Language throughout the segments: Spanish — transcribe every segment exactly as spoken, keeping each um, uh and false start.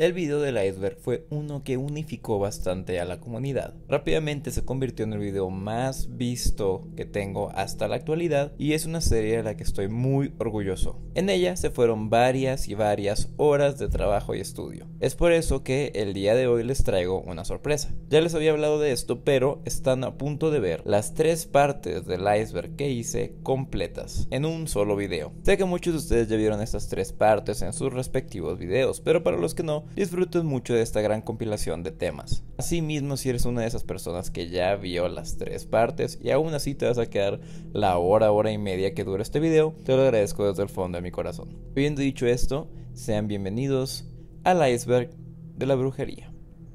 El video del iceberg fue uno que unificó bastante a la comunidad. Rápidamente se convirtió en el video más visto que tengo hasta la actualidad y es una serie de la que estoy muy orgulloso. En ella se fueron varias y varias horas de trabajo y estudio. Es por eso que el día de hoy les traigo una sorpresa. Ya les había hablado de esto, pero están a punto de ver las tres partes del iceberg que hice completas en un solo video. Sé que muchos de ustedes ya vieron estas tres partes en sus respectivos videos, pero para los que no, disfruten mucho de esta gran compilación de temas. Asimismo, si eres una de esas personas que ya vio las tres partes y aún así te vas a quedar la hora, hora y media que dura este video, te lo agradezco desde el fondo de mi corazón. Habiendo dicho esto, sean bienvenidos al iceberg de la brujería.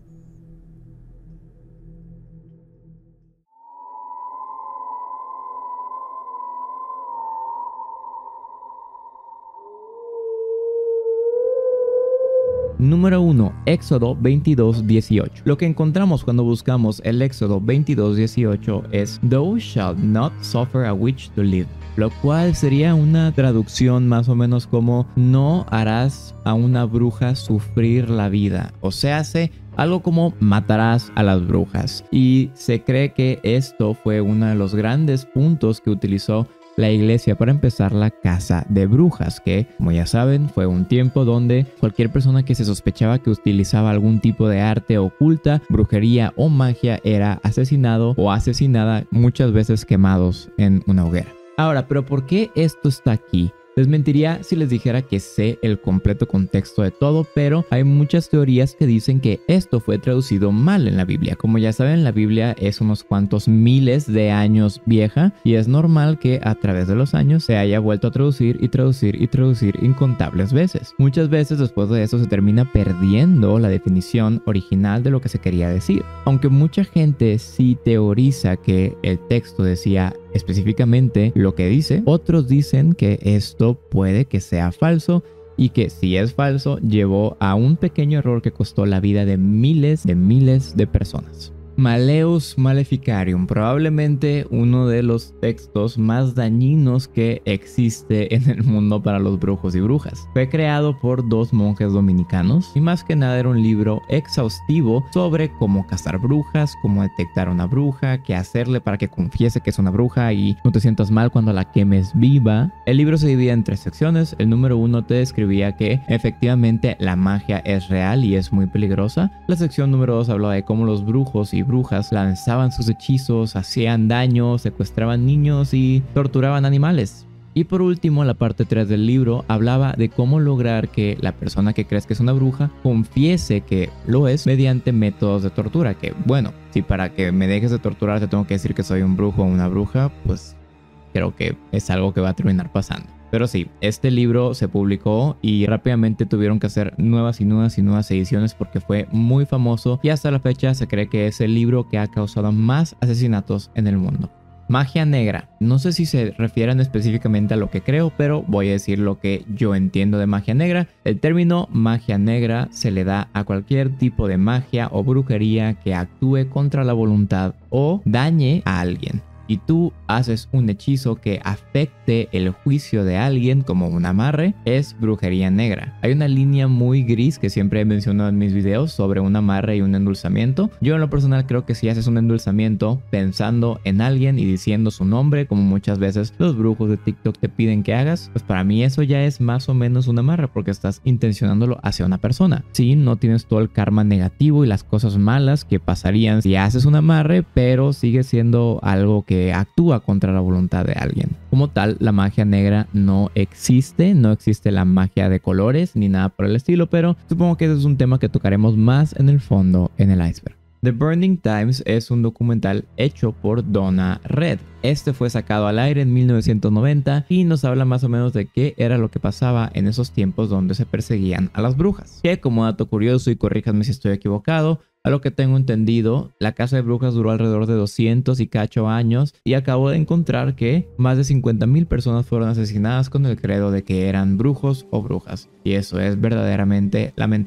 Número uno. Éxodo veintidós dieciocho. Lo que encontramos cuando buscamos el Éxodo veintidós dieciocho es Thou shalt not suffer a witch to live, lo cual sería una traducción más o menos como no harás a una bruja sufrir la vida, o sea, hace algo como matarás a las brujas. Y se cree que esto fue uno de los grandes puntos que utilizó la iglesia para empezar la caza de brujas, que como ya saben fue un tiempo donde cualquier persona que se sospechaba que utilizaba algún tipo de arte oculta, brujería o magia era asesinado o asesinada, muchas veces quemados en una hoguera. Ahora, ¿pero por qué esto está aquí? Les mentiría si les dijera que sé el completo contexto de todo, pero hay muchas teorías que dicen que esto fue traducido mal en la Biblia. Como ya saben, la Biblia es unos cuantos miles de años vieja y es normal que a través de los años se haya vuelto a traducir y traducir y traducir incontables veces. Muchas veces después de eso se termina perdiendo la definición original de lo que se quería decir. Aunque mucha gente sí teoriza que el texto decía específicamente lo que dice, otros dicen que esto puede que sea falso y que si es falso llevó a un pequeño error que costó la vida de miles de miles de personas. Malleus Maleficarium, probablemente uno de los textos más dañinos que existe en el mundo para los brujos y brujas. Fue creado por dos monjes dominicanos y más que nada era un libro exhaustivo sobre cómo cazar brujas, cómo detectar una bruja, qué hacerle para que confiese que es una bruja y no te sientas mal cuando la quemes viva. El libro se divide en tres secciones. El número uno te describía que efectivamente la magia es real y es muy peligrosa. La sección número dos hablaba de cómo los brujos y brujas lanzaban sus hechizos, hacían daño, secuestraban niños y torturaban animales. Y por último, la parte tres del libro hablaba de cómo lograr que la persona que crees que es una bruja confiese que lo es mediante métodos de tortura. Que bueno, si para que me dejes de torturar te tengo que decir que soy un brujo o una bruja, pues creo que es algo que va a terminar pasando. Pero sí, este libro se publicó y rápidamente tuvieron que hacer nuevas y nuevas y nuevas ediciones porque fue muy famoso y hasta la fecha se cree que es el libro que ha causado más asesinatos en el mundo. Magia negra. No sé si se refieren específicamente a lo que creo, pero voy a decir lo que yo entiendo de magia negra. El término magia negra se le da a cualquier tipo de magia o brujería que actúe contra la voluntad o dañe a alguien. Y tú haces un hechizo que afecte el juicio de alguien como un amarre, es brujería negra. Hay una línea muy gris que siempre he mencionado en mis videos sobre un amarre y un endulzamiento. Yo en lo personal creo que si haces un endulzamiento pensando en alguien y diciendo su nombre, como muchas veces los brujos de TikTok te piden que hagas, pues para mí eso ya es más o menos un amarre porque estás intencionándolo hacia una persona. Sí, no tienes todo el karma negativo y las cosas malas que pasarían si haces un amarre, pero sigue siendo algo que actúa contra la voluntad de alguien. Como tal, la magia negra no existe, no existe la magia de colores ni nada por el estilo, pero supongo que ese es un tema que tocaremos más en el fondo en el iceberg. The Burning Times es un documental hecho por Donna Red. Este fue sacado al aire en mil novecientos noventa y nos habla más o menos de qué era lo que pasaba en esos tiempos donde se perseguían a las brujas. Que como dato curioso, y corríjanme si estoy equivocado, a lo que tengo entendido, la caza de brujas duró alrededor de doscientos y cacho años y acabo de encontrar que más de cincuenta mil personas fueron asesinadas con el credo de que eran brujos o brujas. Y eso es verdaderamente lamentable.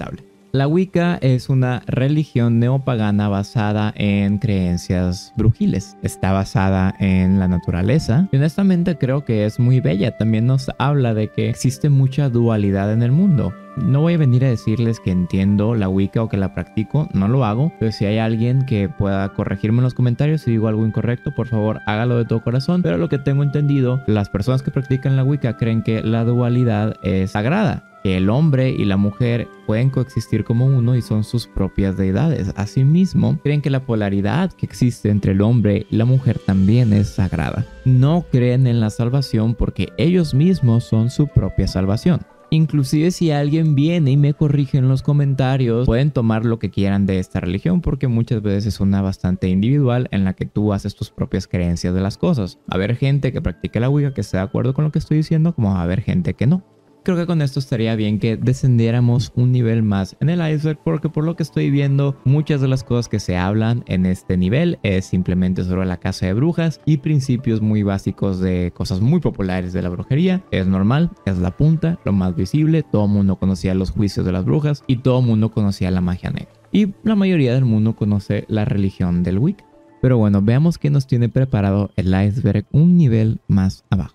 La Wicca es una religión neopagana basada en creencias brujiles. Está basada en la naturaleza y honestamente creo que es muy bella. También nos habla de que existe mucha dualidad en el mundo. No voy a venir a decirles que entiendo la Wicca o que la practico, no lo hago, pero si hay alguien que pueda corregirme en los comentarios si digo algo incorrecto, por favor hágalo de todo corazón. Pero lo que tengo entendido, las personas que practican la Wicca creen que la dualidad es sagrada, que el hombre y la mujer pueden coexistir como uno y son sus propias deidades. Asimismo, creen que la polaridad que existe entre el hombre y la mujer también es sagrada. No creen en la salvación porque ellos mismos son su propia salvación. Inclusive si alguien viene y me corrige en los comentarios, pueden tomar lo que quieran de esta religión porque muchas veces es una bastante individual en la que tú haces tus propias creencias de las cosas. Va a haber gente que practique la Wicca que esté de acuerdo con lo que estoy diciendo, como va a haber gente que no. Creo que con esto estaría bien que descendiéramos un nivel más en el iceberg porque por lo que estoy viendo muchas de las cosas que se hablan en este nivel es simplemente sobre la caza de brujas y principios muy básicos de cosas muy populares de la brujería. Es normal, es la punta, lo más visible, todo el mundo conocía los juicios de las brujas y todo el mundo conocía la magia negra. Y la mayoría del mundo conoce la religión del Wicca. Pero bueno, veamos qué nos tiene preparado el iceberg un nivel más abajo.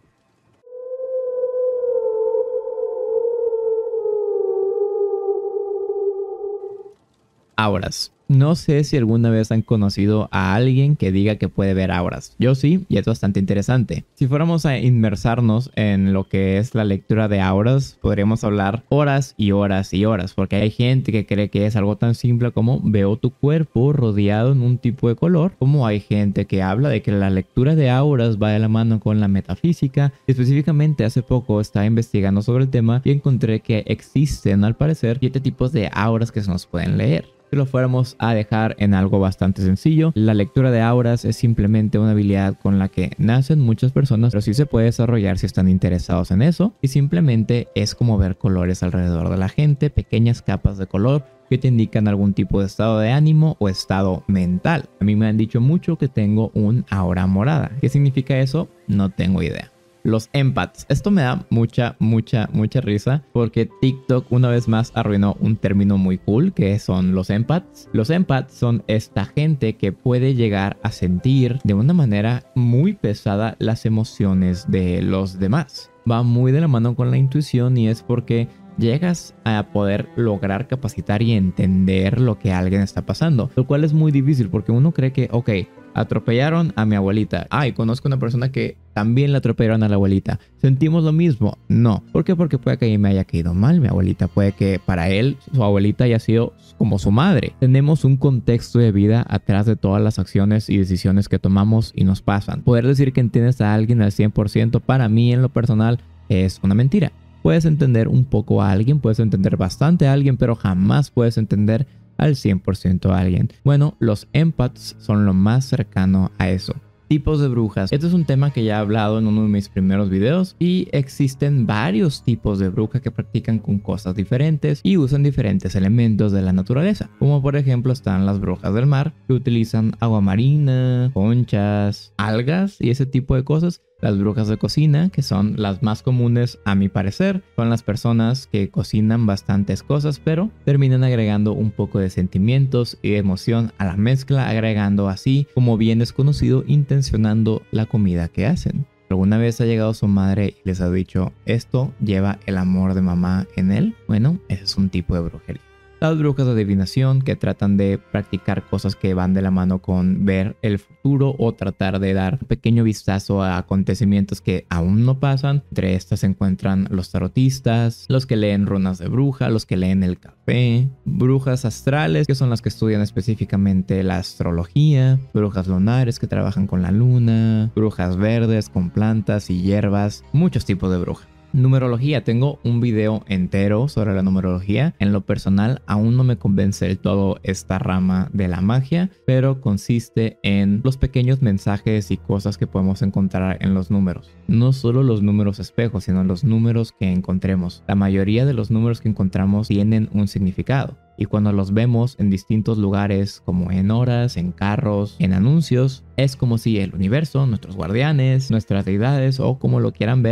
Auras. No sé si alguna vez han conocido a alguien que diga que puede ver auras. Yo sí, y es bastante interesante. Si fuéramos a inmersarnos en lo que es la lectura de auras, podríamos hablar horas y horas y horas, porque hay gente que cree que es algo tan simple como veo tu cuerpo rodeado en un tipo de color, como hay gente que habla de que la lectura de auras va de la mano con la metafísica. Específicamente hace poco estaba investigando sobre el tema y encontré que existen al parecer siete tipos de auras que se nos pueden leer. Si lo fuéramos a dejar en algo bastante sencillo, la lectura de auras es simplemente una habilidad con la que nacen muchas personas, pero sí se puede desarrollar si están interesados en eso, y simplemente es como ver colores alrededor de la gente, pequeñas capas de color que te indican algún tipo de estado de ánimo o estado mental. A mí me han dicho mucho que tengo un aura morada. ¿Qué significa eso? No tengo idea. Los empaths. Esto me da mucha, mucha, mucha risa porque TikTok una vez más arruinó un término muy cool que son los empaths. Los empaths son esta gente que puede llegar a sentir de una manera muy pesada las emociones de los demás. Va muy de la mano con la intuición y es porque llegas a poder lograr capacitar y entender lo que alguien está pasando, lo cual es muy difícil porque uno cree que, ok, atropellaron a mi abuelita. Ay, conozco una persona que también la atropellaron a la abuelita. ¿Sentimos lo mismo? No. ¿Por qué? Porque puede que a mí me haya caído mal mi abuelita. Puede que para él su abuelita haya sido como su madre. Tenemos un contexto de vida atrás de todas las acciones y decisiones que tomamos y nos pasan. Poder decir que entiendes a alguien al cien por ciento para mí en lo personal es una mentira. Puedes entender un poco a alguien, puedes entender bastante a alguien, pero jamás puedes entender al cien por ciento a alguien. Bueno, los empaths son lo más cercano a eso. Tipos de brujas. Este es un tema que ya he hablado en uno de mis primeros videos y existen varios tipos de brujas que practican con cosas diferentes y usan diferentes elementos de la naturaleza. Como por ejemplo están las brujas del mar que utilizan agua marina, conchas, algas y ese tipo de cosas. Las brujas de cocina, que son las más comunes a mi parecer, son las personas que cocinan bastantes cosas, pero terminan agregando un poco de sentimientos y de emoción a la mezcla, agregando así, como bien es conocido, intencionando la comida que hacen. ¿Alguna vez ha llegado su madre y les ha dicho, esto lleva el amor de mamá en él? Bueno, ese es un tipo de brujería. Las brujas de adivinación que tratan de practicar cosas que van de la mano con ver el futuro o tratar de dar un pequeño vistazo a acontecimientos que aún no pasan. Entre estas se encuentran los tarotistas, los que leen runas de bruja, los que leen el café, brujas astrales que son las que estudian específicamente la astrología, brujas lunares que trabajan con la luna, brujas verdes con plantas y hierbas, muchos tipos de brujas. Numerología. Tengo un video entero sobre la numerología. En lo personal aún no me convence del todo esta rama de la magia, pero consiste en los pequeños mensajes y cosas que podemos encontrar en los números. No solo los números espejos, sino los números que encontremos. La mayoría de los números que encontramos tienen un significado. Y cuando los vemos en distintos lugares, como en horas, en carros, en anuncios, es como si el universo, nuestros guardianes, nuestras deidades o como lo quieran ver,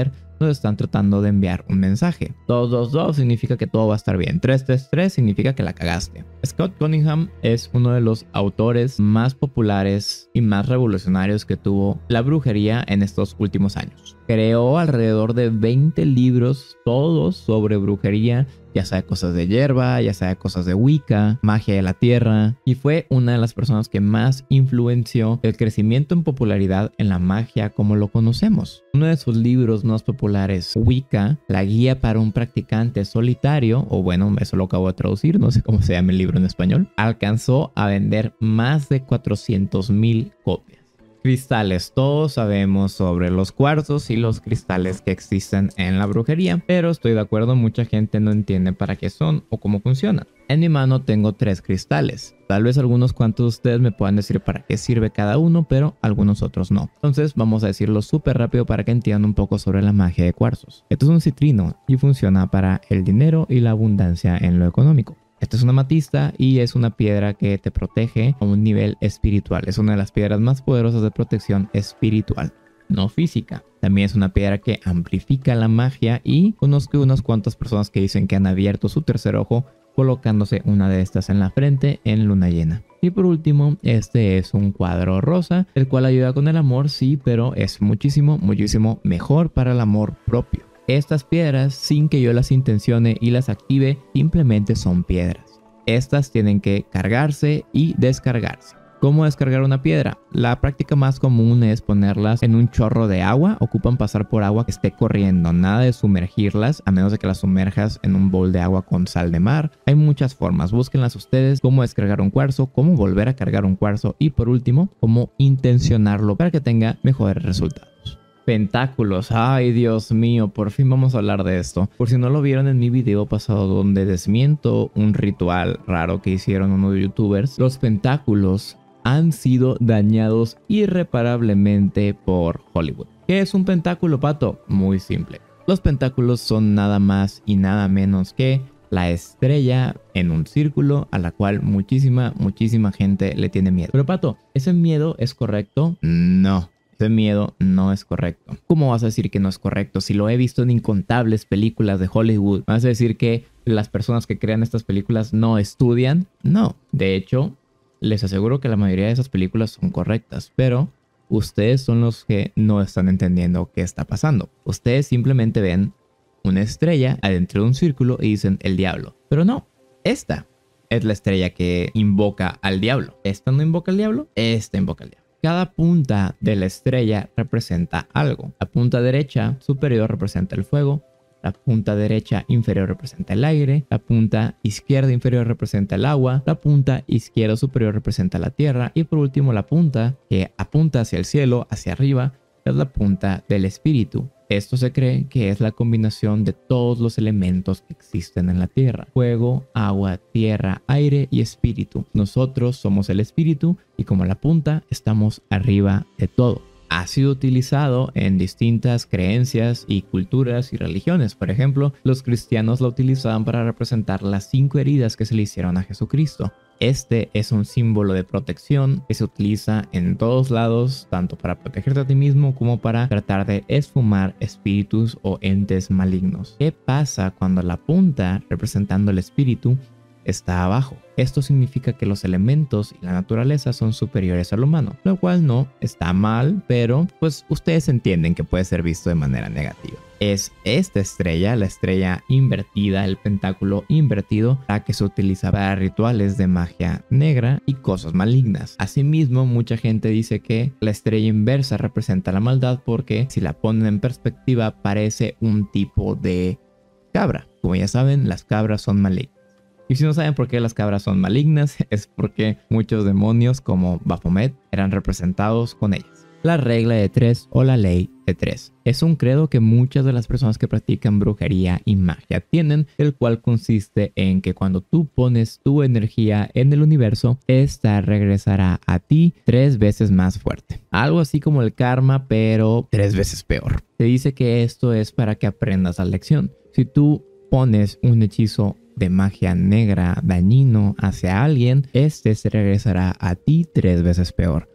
nos están tratando de enviar un mensaje. dos dos dos significa que todo va a estar bien. tres tres tres significa que la cagaste. Scott Cunningham es uno de los autores más populares y más revolucionarios que tuvo la brujería en estos últimos años. Creó alrededor de veinte libros, todos sobre brujería, ya sea cosas de hierba, ya sea cosas de Wicca, magia de la tierra, y fue una de las personas que más influenció el crecimiento en popularidad en la magia como lo conocemos. Uno de sus libros más populares, Wicca, la guía para un practicante solitario, o bueno, eso lo acabo de traducir, no sé cómo se llama el libro en español, alcanzó a vender más de cuatrocientas mil copias. Cristales, todos sabemos sobre los cuarzos y los cristales que existen en la brujería, pero estoy de acuerdo, mucha gente no entiende para qué son o cómo funcionan. En mi mano tengo tres cristales. Tal vez algunos cuantos de ustedes me puedan decir para qué sirve cada uno, pero algunos otros no. Entonces vamos a decirlo súper rápido para que entiendan un poco sobre la magia de cuarzos. Esto es un citrino y funciona para el dinero y la abundancia en lo económico. Esta es una amatista y es una piedra que te protege a un nivel espiritual. Es una de las piedras más poderosas de protección espiritual, no física. También es una piedra que amplifica la magia y conozco unas cuantas personas que dicen que han abierto su tercer ojo colocándose una de estas en la frente en luna llena. Y por último, este es un cuadro rosa, el cual ayuda con el amor, sí, pero es muchísimo, muchísimo mejor para el amor propio. Estas piedras, sin que yo las intencione y las active, simplemente son piedras. Estas tienen que cargarse y descargarse. ¿Cómo descargar una piedra? La práctica más común es ponerlas en un chorro de agua. Ocupan pasar por agua que esté corriendo. Nada de sumergirlas, a menos de que las sumerjas en un bol de agua con sal de mar. Hay muchas formas. Búsquenlas ustedes. Cómo descargar un cuarzo, cómo volver a cargar un cuarzo y por último, cómo intencionarlo para que tenga mejores resultados. Pentáculos, ay Dios mío, por fin vamos a hablar de esto. Por si no lo vieron en mi video pasado donde desmiento un ritual raro que hicieron unos youtubers, los pentáculos han sido dañados irreparablemente por Hollywood. ¿Qué es un pentáculo, Pato? Muy simple. Los pentáculos son nada más y nada menos que la estrella en un círculo a la cual muchísima, muchísima gente le tiene miedo. Pero Pato, ¿ese miedo es correcto? No. Ese miedo no es correcto. ¿Cómo vas a decir que no es correcto? Si lo he visto en incontables películas de Hollywood, ¿vas a decir que las personas que crean estas películas no estudian? No. De hecho, les aseguro que la mayoría de esas películas son correctas, pero ustedes son los que no están entendiendo qué está pasando. Ustedes simplemente ven una estrella adentro de un círculo y dicen el diablo. Pero no, esta es la estrella que invoca al diablo. ¿Esta no invoca al diablo? Esta invoca al diablo. Cada punta de la estrella representa algo. La punta derecha superior representa el fuego. La punta derecha inferior representa el aire. La punta izquierda inferior representa el agua. La punta izquierda superior representa la tierra. Y por último, la punta que apunta hacia el cielo, hacia arriba, es la punta del espíritu. Esto se cree que es la combinación de todos los elementos que existen en la tierra: fuego, agua, tierra, aire y espíritu. Nosotros somos el espíritu y como la punta estamos arriba de todo. Ha sido utilizado en distintas creencias y culturas y religiones. Por ejemplo, los cristianos lo utilizaban para representar las cinco heridas que se le hicieron a Jesucristo. Este es un símbolo de protección que se utiliza en todos lados, tanto para protegerte a ti mismo como para tratar de esfumar espíritus o entes malignos. ¿Qué pasa cuando la punta, representando el espíritu, está abajo? Esto significa que los elementos y la naturaleza son superiores al humano, lo cual no está mal, pero pues ustedes entienden que puede ser visto de manera negativa. Es esta estrella, la estrella invertida, el pentáculo invertido, la que se utiliza para rituales de magia negra y cosas malignas. Asimismo, mucha gente dice que la estrella inversa representa la maldad porque, si la ponen en perspectiva, parece un tipo de cabra. Como ya saben, las cabras son malignas. Y si no saben por qué las cabras son malignas, es porque muchos demonios como Baphomet eran representados con ellas. La regla de tres o la ley de tres es un credo que muchas de las personas que practican brujería y magia tienen, el cual consiste en que cuando tú pones tu energía en el universo, esta regresará a ti tres veces más fuerte. Algo así como el karma, pero tres veces peor. Se dice que esto es para que aprendas la lección. Si tú pones un hechizo de magia negra dañino hacia alguien, este se regresará a ti tres veces peor.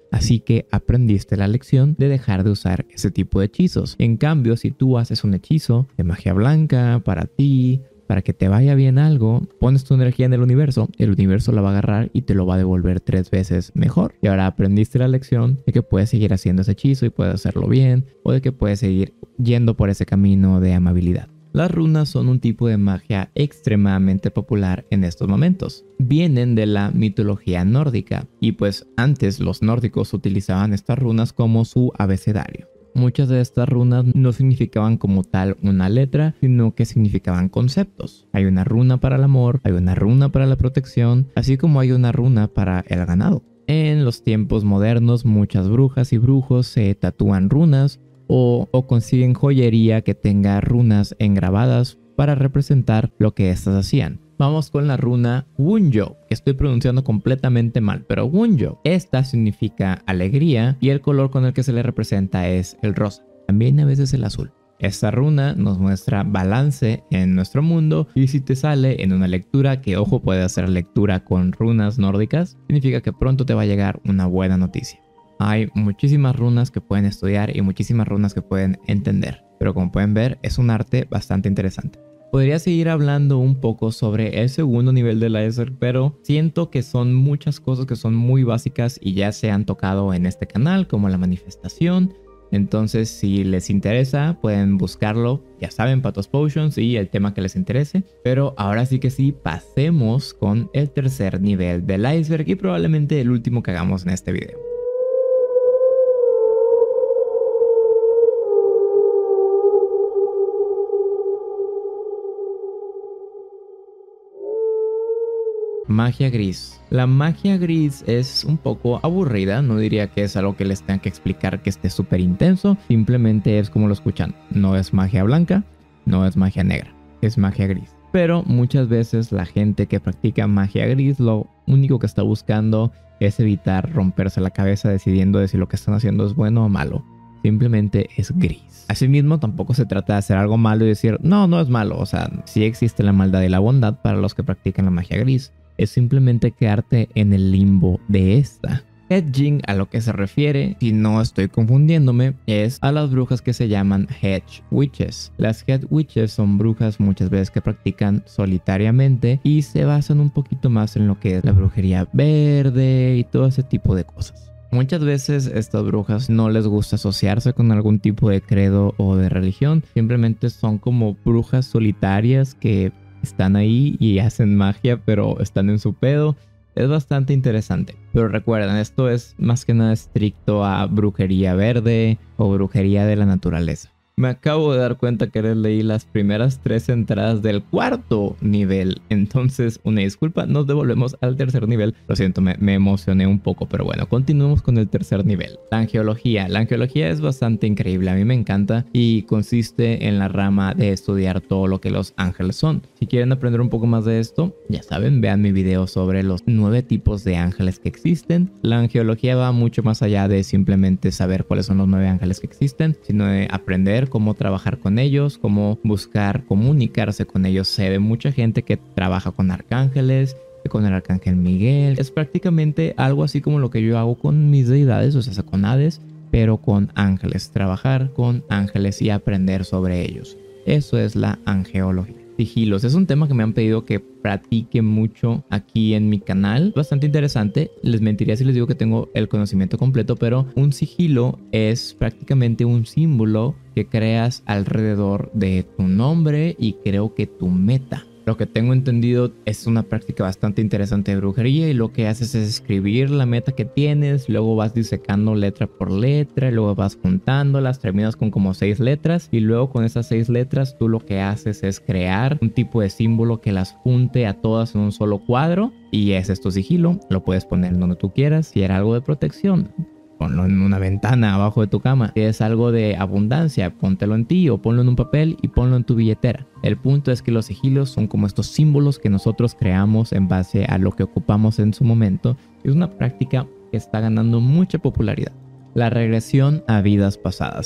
Así que aprendiste la lección de dejar de usar ese tipo de hechizos. En cambio, si tú haces un hechizo de magia blanca para ti, para que te vaya bien algo, pones tu energía en el universo, el universo la va a agarrar y te lo va a devolver tres veces mejor. Y ahora aprendiste la lección de que puedes seguir haciendo ese hechizo y puedes hacerlo bien, o de que puedes seguir yendo por ese camino de amabilidad. Las runas son un tipo de magia extremadamente popular en estos momentos. Vienen de la mitología nórdica y pues antes los nórdicos utilizaban estas runas como su abecedario. Muchas de estas runas no significaban como tal una letra, sino que significaban conceptos. Hay una runa para el amor, hay una runa para la protección, así como hay una runa para el ganado. En los tiempos modernos, muchas brujas y brujos se tatúan runas o, o consiguen joyería que tenga runas engrabadas para representar lo que éstas hacían. Vamos con la runa Wunjo, que estoy pronunciando completamente mal, pero Wunjo. Esta significa alegría y el color con el que se le representa es el rosa, también a veces el azul. Esta runa nos muestra balance en nuestro mundo y si te sale en una lectura, que ojo puede hacer lectura con runas nórdicas, significa que pronto te va a llegar una buena noticia. Hay muchísimas runas que pueden estudiar y muchísimas runas que pueden entender, pero como pueden ver es un arte bastante interesante. Podría seguir hablando un poco sobre el segundo nivel del iceberg, pero siento que son muchas cosas que son muy básicas y ya se han tocado en este canal, como la manifestación. Entonces, si les interesa, pueden buscarlo, ya saben, Patos Potions y el tema que les interese. Pero ahora sí que sí, pasemos con el tercer nivel del iceberg y probablemente el último que hagamos en este video. Magia gris. La magia gris es un poco aburrida, no diría que es algo que les tenga que explicar que esté súper intenso, simplemente es como lo escuchan, no es magia blanca, no es magia negra, es magia gris. Pero muchas veces la gente que practica magia gris lo único que está buscando es evitar romperse la cabeza decidiendo de si lo que están haciendo es bueno o malo, simplemente es gris. Asimismo, tampoco se trata de hacer algo malo y decir, no, no es malo, o sea, sí existe la maldad y la bondad para los que practican la magia gris. Es simplemente quedarte en el limbo de esta. Hedging, a lo que se refiere, si no estoy confundiéndome, es a las brujas que se llaman Hedge Witches. Las Hedge Witches son brujas muchas veces que practican solitariamente y se basan un poquito más en lo que es la brujería verde y todo ese tipo de cosas. Muchas veces estas brujas no les gusta asociarse con algún tipo de credo o de religión, simplemente son como brujas solitarias que están ahí y hacen magia, pero están en su pedo. Es bastante interesante. Pero recuerden, esto es más que nada estricto a brujería verde o brujería de la naturaleza. Me acabo de dar cuenta que les leí las primeras tres entradas del cuarto nivel. Entonces, una disculpa, nos devolvemos al tercer nivel. Lo siento, me, me emocioné un poco, pero bueno, continuemos con el tercer nivel. La angeología. La angeología es bastante increíble, a mí me encanta y consiste en la rama de estudiar todo lo que los ángeles son. Si quieren aprender un poco más de esto, ya saben, vean mi video sobre los nueve tipos de ángeles que existen. La angeología va mucho más allá de simplemente saber cuáles son los nueve ángeles que existen, sino de aprender cómo trabajar con ellos, cómo buscar comunicarse con ellos. Sé de mucha gente que trabaja con arcángeles, con el arcángel Miguel. Es prácticamente algo así como lo que yo hago con mis deidades, o sea, con Hades, pero con ángeles. Trabajar con ángeles y aprender sobre ellos. Eso es la angeología. Sigilos. Es un tema que me han pedido que practique mucho aquí en mi canal. Bastante interesante. Les mentiría si les digo que tengo el conocimiento completo, pero un sigilo es prácticamente un símbolo que creas alrededor de tu nombre y creo que tu meta. Lo que tengo entendido es una práctica bastante interesante de brujería y lo que haces es escribir la meta que tienes, luego vas disecando letra por letra, luego vas juntándolas, terminas con como seis letras y luego con esas seis letras tú lo que haces es crear un tipo de símbolo que las junte a todas en un solo cuadro y ese es tu sigilo. Lo puedes poner donde tú quieras. Si era algo de protección, ponlo en una ventana abajo de tu cama. Si es algo de abundancia, póntelo en ti o ponlo en un papel y ponlo en tu billetera. El punto es que los sigilos son como estos símbolos que nosotros creamos en base a lo que ocupamos en su momento. Es una práctica que está ganando mucha popularidad. La regresión a vidas pasadas.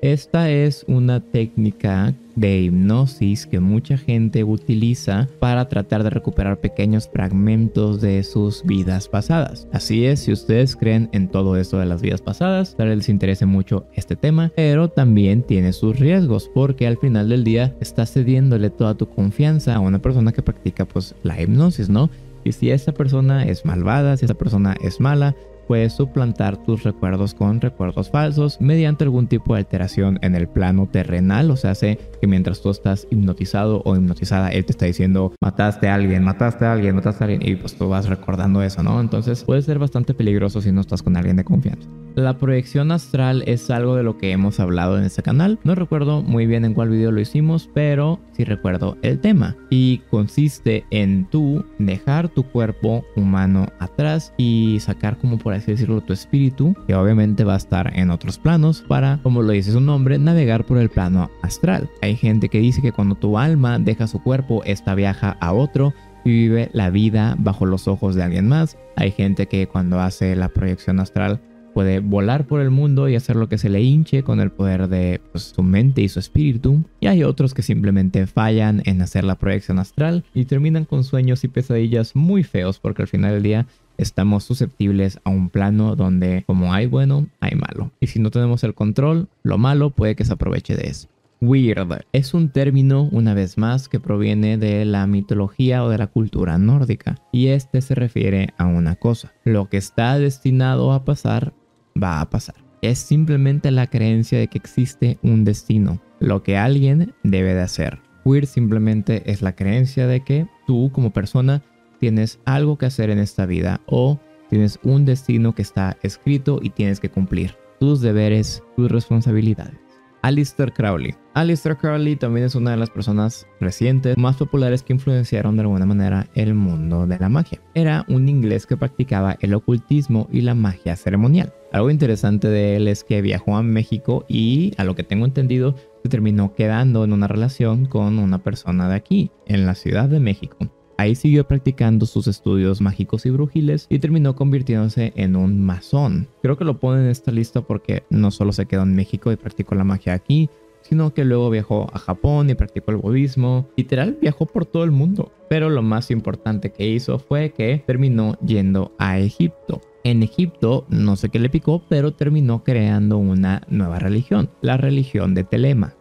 Esta es una técnica de hipnosis que mucha gente utiliza para tratar de recuperar pequeños fragmentos de sus vidas pasadas. Así es, si ustedes creen en todo esto de las vidas pasadas, tal vez les interese mucho este tema, pero también tiene sus riesgos porque al final del día estás cediéndole toda tu confianza a una persona que practica pues la hipnosis, ¿no? Y si esa persona es malvada, si esa persona es mala, puedes suplantar tus recuerdos con recuerdos falsos mediante algún tipo de alteración en el plano terrenal. O sea, hace que mientras tú estás hipnotizado o hipnotizada, él te está diciendo mataste a alguien, mataste a alguien, mataste a alguien, y pues tú vas recordando eso, ¿no? Entonces puede ser bastante peligroso si no estás con alguien de confianza. La proyección astral es algo de lo que hemos hablado en este canal. No recuerdo muy bien en cuál video lo hicimos, pero sí recuerdo el tema. Y consiste en tú dejar tu cuerpo humano atrás y sacar, como por así decirlo, tu espíritu, que obviamente va a estar en otros planos, para, como lo dice su nombre, navegar por el plano astral. Hay gente que dice que cuando tu alma deja su cuerpo, esta viaja a otro y vive la vida bajo los ojos de alguien más. Hay gente que cuando hace la proyección astral puede volar por el mundo y hacer lo que se le hinche con el poder de pues, su mente y su espíritu. Y hay otros que simplemente fallan en hacer la proyección astral y terminan con sueños y pesadillas muy feos, porque al final del día estamos susceptibles a un plano donde como hay bueno, hay malo. Y si no tenemos el control, lo malo puede que se aproveche de eso. Weird es un término, una vez más, que proviene de la mitología o de la cultura nórdica. Y este se refiere a una cosa: lo que está destinado a pasar, va a pasar. Es simplemente la creencia de que existe un destino, lo que alguien debe de hacer. Weird simplemente es la creencia de que tú como persona tienes algo que hacer en esta vida o tienes un destino que está escrito y tienes que cumplir tus deberes, tus responsabilidades. Aleister Crowley. Aleister Crowley también es una de las personas recientes más populares que influenciaron de alguna manera el mundo de la magia. Era un inglés que practicaba el ocultismo y la magia ceremonial. Algo interesante de él es que viajó a México y, a lo que tengo entendido, se terminó quedando en una relación con una persona de aquí, en la Ciudad de México. Ahí siguió practicando sus estudios mágicos y brujiles y terminó convirtiéndose en un masón. Creo que lo pone en esta lista porque no solo se quedó en México y practicó la magia aquí, sino que luego viajó a Japón y practicó el budismo. Literal, viajó por todo el mundo. Pero lo más importante que hizo fue que terminó yendo a Egipto. En Egipto, no sé qué le picó, pero terminó creando una nueva religión, la religión de Telema.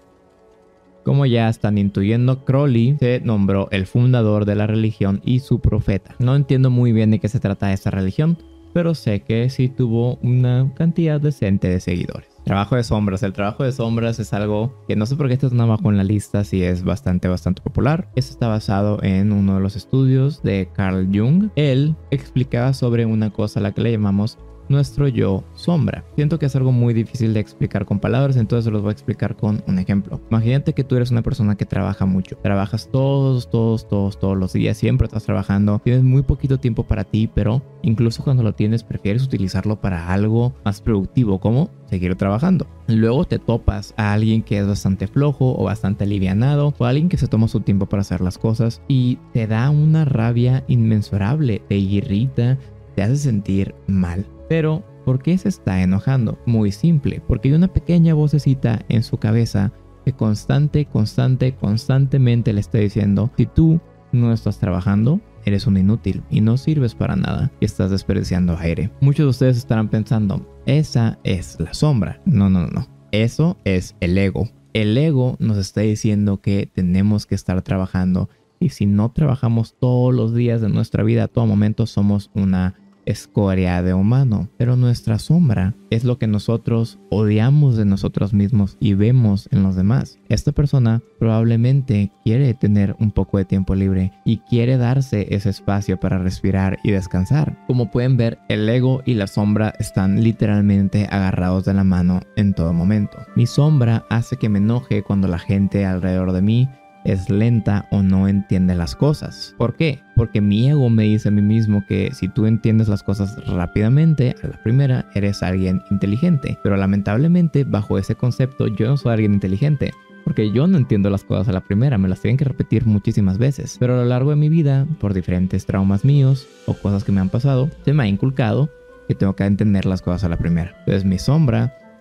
Como ya están intuyendo, Crowley se nombró el fundador de la religión y su profeta. No entiendo muy bien de qué se trata esta religión, pero sé que sí tuvo una cantidad decente de seguidores. Trabajo de sombras. El trabajo de sombras es algo que no sé por qué está tan abajo en la lista, si es bastante, bastante popular. Esto está basado en uno de los estudios de Carl Jung. Él explicaba sobre una cosa a la que le llamamos nuestro yo sombra. Siento que es algo muy difícil de explicar con palabras, entonces se los voy a explicar con un ejemplo. Imagínate que tú eres una persona que trabaja mucho. Trabajas todos, todos, todos, todos los días. Siempre estás trabajando. Tienes muy poquito tiempo para ti, pero incluso cuando lo tienes, prefieres utilizarlo para algo más productivo, como seguir trabajando. Luego te topas a alguien que es bastante flojo o bastante alivianado, o alguien que se toma su tiempo para hacer las cosas y te da una rabia inmensurable, te irrita, te hace sentir mal. Pero, ¿por qué se está enojando? Muy simple, porque hay una pequeña vocecita en su cabeza que constante, constante, constantemente le está diciendo: si tú no estás trabajando, eres un inútil y no sirves para nada y estás desperdiciando aire. Muchos de ustedes estarán pensando, esa es la sombra. No, no, no, no. Eso es el ego. El ego nos está diciendo que tenemos que estar trabajando, y si no trabajamos todos los días de nuestra vida, a todo momento, somos una escoria de humano. Pero nuestra sombra es lo que nosotros odiamos de nosotros mismos y vemos en los demás. Esta persona probablemente quiere tener un poco de tiempo libre y quiere darse ese espacio para respirar y descansar. Como pueden ver, el ego y la sombra están literalmente agarrados de la mano en todo momento. Mi sombra hace que me enoje cuando la gente alrededor de mí es lenta o no entiende las cosas. ¿Por qué? Porque mi ego me dice a mí mismo que si tú entiendes las cosas rápidamente, a la primera eres alguien inteligente. Pero lamentablemente, bajo ese concepto, yo no soy alguien inteligente, porque yo no entiendo las cosas a la primera, me las tienen que repetir muchísimas veces. Pero a lo largo de mi vida, por diferentes traumas míos o cosas que me han pasado, se me ha inculcado que tengo que entender las cosas a la primera. Entonces mi sombra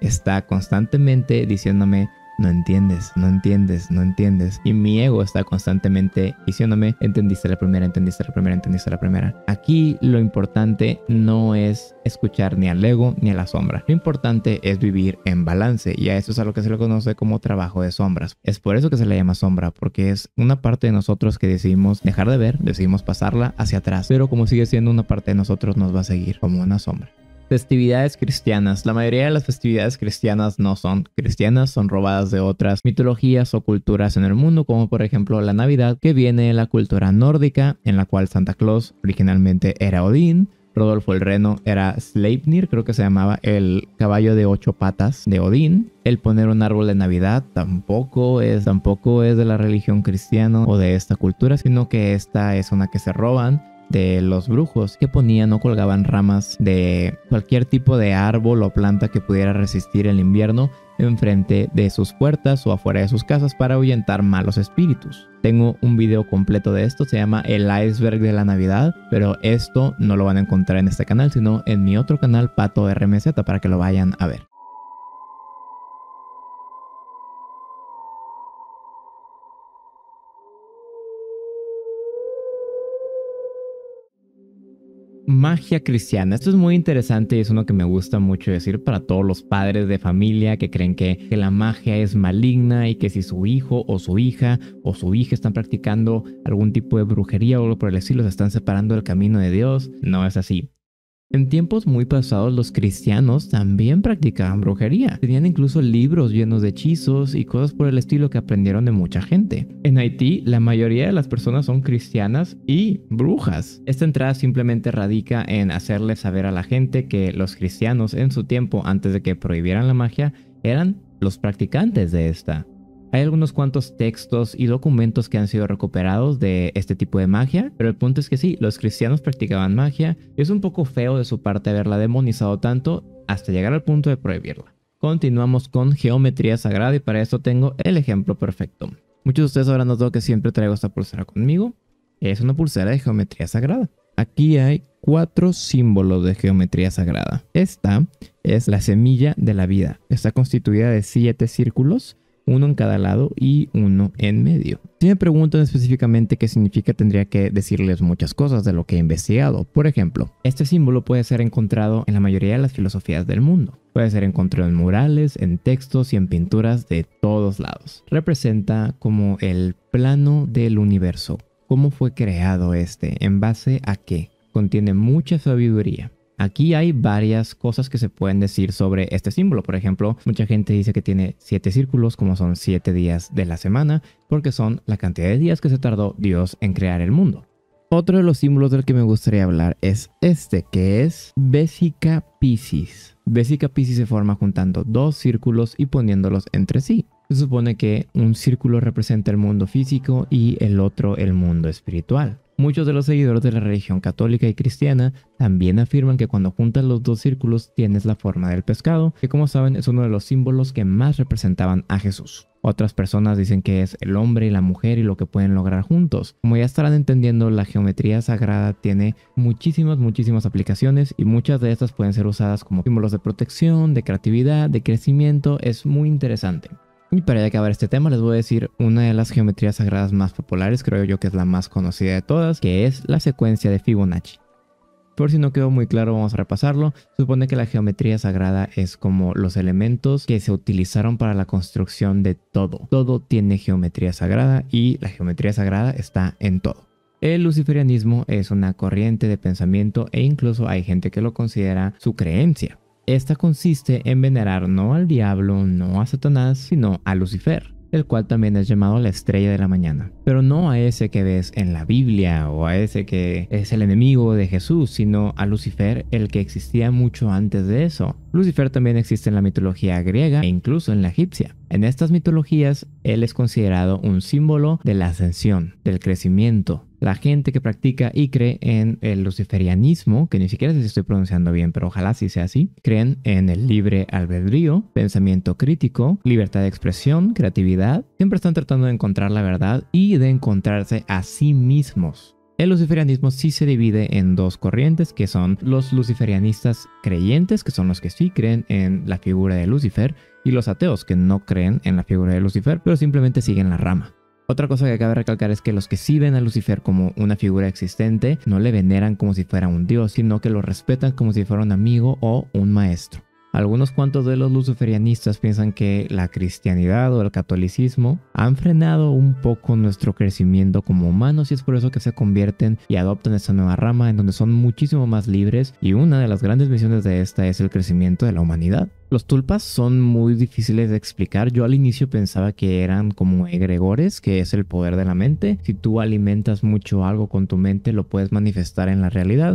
está constantemente diciéndome: no entiendes, no entiendes, no entiendes. Y mi ego está constantemente diciéndome: entendiste la primera, entendiste la primera, entendiste la primera. Aquí lo importante no es escuchar ni al ego ni a la sombra. Lo importante es vivir en balance, y a eso es a lo que se le conoce como trabajo de sombras. Es por eso que se le llama sombra, porque es una parte de nosotros que decidimos dejar de ver, decidimos pasarla hacia atrás, pero como sigue siendo una parte de nosotros, nos va a seguir como una sombra. Festividades cristianas. La mayoría de las festividades cristianas no son cristianas, son robadas de otras mitologías o culturas en el mundo, como por ejemplo la Navidad, que viene de la cultura nórdica, en la cual Santa Claus originalmente era Odín, Rodolfo el Reno era Sleipnir, creo que se llamaba el caballo de ocho patas de Odín. El poner un árbol de Navidad tampoco es, tampoco es de la religión cristiana o de esta cultura, sino que esta es una que se roban de los brujos, que ponían o colgaban ramas de cualquier tipo de árbol o planta que pudiera resistir el invierno enfrente de sus puertas o afuera de sus casas para ahuyentar malos espíritus. Tengo un video completo de esto, se llama El Iceberg de la Navidad, pero esto no lo van a encontrar en este canal, sino en mi otro canal, Pato R M Z, para que lo vayan a ver. Magia cristiana. Esto es muy interesante y es uno que me gusta mucho decir para todos los padres de familia que creen que, que la magia es maligna y que si su hijo o su hija o su hija están practicando algún tipo de brujería o algo por el estilo, se están separando del camino de Dios. No es así. En tiempos muy pasados, los cristianos también practicaban brujería. Tenían incluso libros llenos de hechizos y cosas por el estilo que aprendieron de mucha gente. En Haití, la mayoría de las personas son cristianas y brujas. Esta entrada simplemente radica en hacerle saber a la gente que los cristianos en su tiempo, antes de que prohibieran la magia, eran los practicantes de esta. Hay algunos cuantos textos y documentos que han sido recuperados de este tipo de magia, pero el punto es que sí, los cristianos practicaban magia. Es un poco feo de su parte haberla demonizado tanto hasta llegar al punto de prohibirla. Continuamos con geometría sagrada y para esto tengo el ejemplo perfecto. Muchos de ustedes habrán notado que siempre traigo esta pulsera conmigo. Es una pulsera de geometría sagrada. Aquí hay cuatro símbolos de geometría sagrada. Esta es la semilla de la vida. Está constituida de siete círculos, uno en cada lado y uno en medio. Si me preguntan específicamente qué significa, tendría que decirles muchas cosas de lo que he investigado. Por ejemplo, este símbolo puede ser encontrado en la mayoría de las filosofías del mundo. Puede ser encontrado en murales, en textos y en pinturas de todos lados. Representa como el plano del universo. ¿Cómo fue creado este? ¿En base a qué? Contiene mucha sabiduría. Aquí hay varias cosas que se pueden decir sobre este símbolo. Por ejemplo, mucha gente dice que tiene siete círculos, como son siete días de la semana, porque son la cantidad de días que se tardó Dios en crear el mundo. Otro de los símbolos del que me gustaría hablar es este, que es Vesica Piscis. Vesica Piscis se forma juntando dos círculos y poniéndolos entre sí. Se supone que un círculo representa el mundo físico y el otro el mundo espiritual. Muchos de los seguidores de la religión católica y cristiana también afirman que cuando juntas los dos círculos tienes la forma del pescado, que como saben es uno de los símbolos que más representaban a Jesús. Otras personas dicen que es el hombre y la mujer y lo que pueden lograr juntos. Como ya estarán entendiendo, la geometría sagrada tiene muchísimas, muchísimas aplicaciones y muchas de estas pueden ser usadas como símbolos de protección, de creatividad, de crecimiento. Es muy interesante. Y para acabar este tema les voy a decir una de las geometrías sagradas más populares, creo yo que es la más conocida de todas, que es la secuencia de Fibonacci. Por si no quedó muy claro, vamos a repasarlo. Se supone que la geometría sagrada es como los elementos que se utilizaron para la construcción de todo. Todo tiene geometría sagrada y la geometría sagrada está en todo. El luciferianismo es una corriente de pensamiento e incluso hay gente que lo considera su creencia. Esta consiste en venerar no al diablo, no a Satanás, sino a Lucifer, el cual también es llamado la estrella de la mañana. Pero no a ese que ves en la Biblia o a ese que es el enemigo de Jesús, sino a Lucifer, el que existía mucho antes de eso. Lucifer también existe en la mitología griega e incluso en la egipcia. En estas mitologías, él es considerado un símbolo de la ascensión, del crecimiento. La gente que practica y cree en el luciferianismo, que ni siquiera sé si estoy pronunciando bien, pero ojalá sí sea así, creen en el libre albedrío, pensamiento crítico, libertad de expresión, creatividad. Siempre están tratando de encontrar la verdad y de encontrarse a sí mismos. El luciferianismo sí se divide en dos corrientes, que son los luciferianistas creyentes, que son los que sí creen en la figura de Lucifer, y los ateos, que no creen en la figura de Lucifer, pero simplemente siguen la rama. Otra cosa que cabe recalcar es que los que sí ven a Lucifer como una figura existente, no le veneran como si fuera un dios, sino que lo respetan como si fuera un amigo o un maestro. Algunos cuantos de los luciferianistas piensan que la cristianidad o el catolicismo han frenado un poco nuestro crecimiento como humanos y es por eso que se convierten y adoptan esta nueva rama en donde son muchísimo más libres, y una de las grandes misiones de esta es el crecimiento de la humanidad. Los tulpas son muy difíciles de explicar. Yo al inicio pensaba que eran como egregores, que es el poder de la mente. Si tú alimentas mucho algo con tu mente, lo puedes manifestar en la realidad.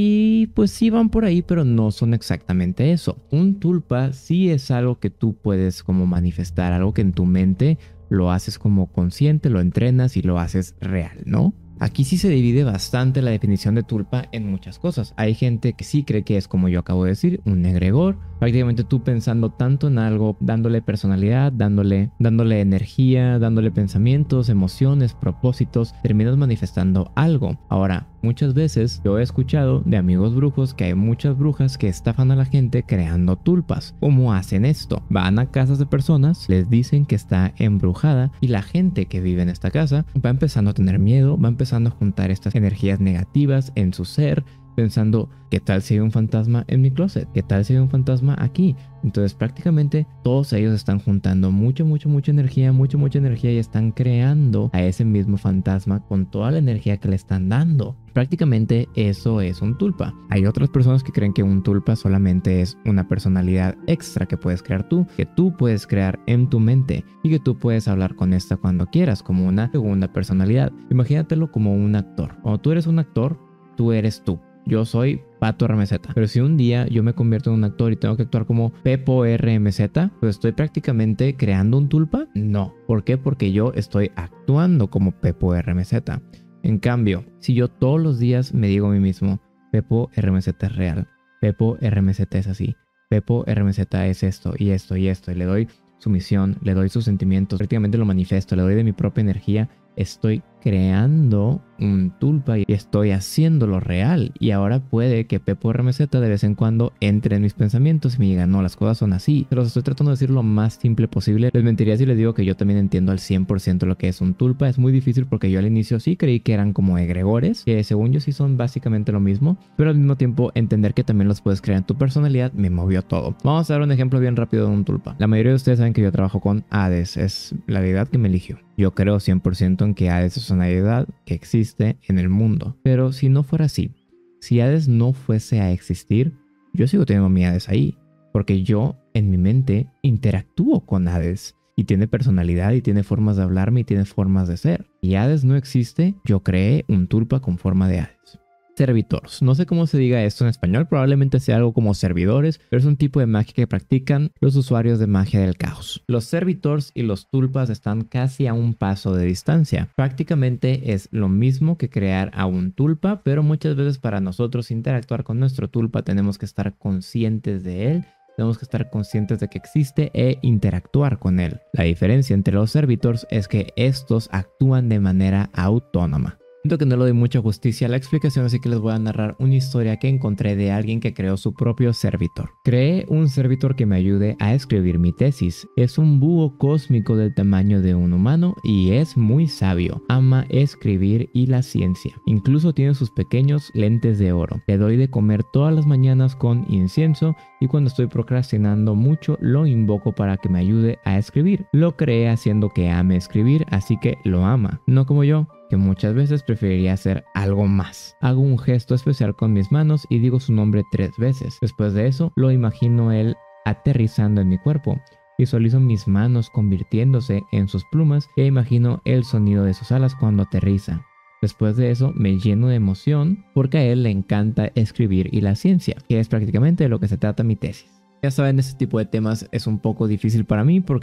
Y pues sí van por ahí, pero no son exactamente eso. Un tulpa sí es algo que tú puedes como manifestar, algo que en tu mente lo haces como consciente, lo entrenas y lo haces real, ¿no? Aquí sí se divide bastante la definición de tulpa en muchas cosas. Hay gente que sí cree que es, como yo acabo de decir, un egregor. Prácticamente tú pensando tanto en algo, dándole personalidad, dándole, dándole energía, dándole pensamientos, emociones, propósitos, terminas manifestando algo. Ahora, muchas veces yo he escuchado de amigos brujos que hay muchas brujas que estafan a la gente creando tulpas. ¿Cómo hacen esto? Van a casas de personas, les dicen que está embrujada y la gente que vive en esta casa va empezando a tener miedo, va empezando a juntar estas energías negativas en su ser, pensando, ¿qué tal si hay un fantasma en mi closet? ¿Qué tal si hay un fantasma aquí? Entonces prácticamente todos ellos están juntando mucho, mucho, mucha energía, mucho, mucha energía y están creando a ese mismo fantasma con toda la energía que le están dando. Prácticamente eso es un tulpa. Hay otras personas que creen que un tulpa solamente es una personalidad extra que puedes crear tú, que tú puedes crear en tu mente y que tú puedes hablar con esta cuando quieras, como una segunda personalidad. Imagínatelo como un actor. Cuando tú eres un actor, tú eres tú. Yo soy Pato R M Z. Pero si un día yo me convierto en un actor y tengo que actuar como Pepo R M Z, pues estoy prácticamente creando un tulpa. No. ¿Por qué? Porque yo estoy actuando como Pepo R M Z. En cambio, si yo todos los días me digo a mí mismo, Pepo R M Z es real, Pepo R M Z es así, Pepo R M Z es esto y esto y esto, y le doy su misión, le doy sus sentimientos, prácticamente lo manifiesto, le doy de mi propia energía, estoy creando un tulpa y estoy haciéndolo real. Y ahora puede que Pepo R M Z de vez en cuando entre en mis pensamientos y me diga, no, las cosas son así. Pero estoy tratando de decir lo más simple posible. Les mentiría si les digo que yo también entiendo al cien por ciento lo que es un tulpa. Es muy difícil porque yo al inicio sí creí que eran como egregores, que según yo sí son básicamente lo mismo, pero al mismo tiempo entender que también los puedes crear en tu personalidad me movió todo. Vamos a dar un ejemplo bien rápido de un tulpa. La mayoría de ustedes saben que yo trabajo con Hades, es la deidad que me eligió. Yo creo cien por ciento en que Hades es una deidad que existe en el mundo. Pero si no fuera así, si Hades no fuese a existir, yo sigo teniendo mi Hades ahí. Porque yo, en mi mente, interactúo con Hades. Y tiene personalidad y tiene formas de hablarme y tiene formas de ser. Y Hades no existe, yo creé un tulpa con forma de Hades. Servitors. No sé cómo se diga esto en español, probablemente sea algo como servidores, pero es un tipo de magia que practican los usuarios de magia del caos. Los servitors y los tulpas están casi a un paso de distancia. Prácticamente es lo mismo que crear a un tulpa, pero muchas veces para nosotros interactuar con nuestro tulpa tenemos que estar conscientes de él. Tenemos que estar conscientes de que existe e interactuar con él. La diferencia entre los servitors es que estos actúan de manera autónoma. Siento que no le doy mucha justicia a la explicación, así que les voy a narrar una historia que encontré de alguien que creó su propio servitor. Creé un servitor que me ayude a escribir mi tesis. Es un búho cósmico del tamaño de un humano y es muy sabio. Ama escribir y la ciencia. Incluso tiene sus pequeños lentes de oro. Le doy de comer todas las mañanas con incienso y cuando estoy procrastinando mucho lo invoco para que me ayude a escribir. Lo creé haciendo que ame escribir, así que lo ama. No como yo, que muchas veces preferiría hacer algo más. Hago un gesto especial con mis manos y digo su nombre tres veces. Después de eso, lo imagino él aterrizando en mi cuerpo. Visualizo mis manos convirtiéndose en sus plumas e imagino el sonido de sus alas cuando aterriza. Después de eso, me lleno de emoción porque a él le encanta escribir y la ciencia, que es prácticamente de lo que se trata mi tesis. Ya saben, este tipo de temas es un poco difícil para mí porque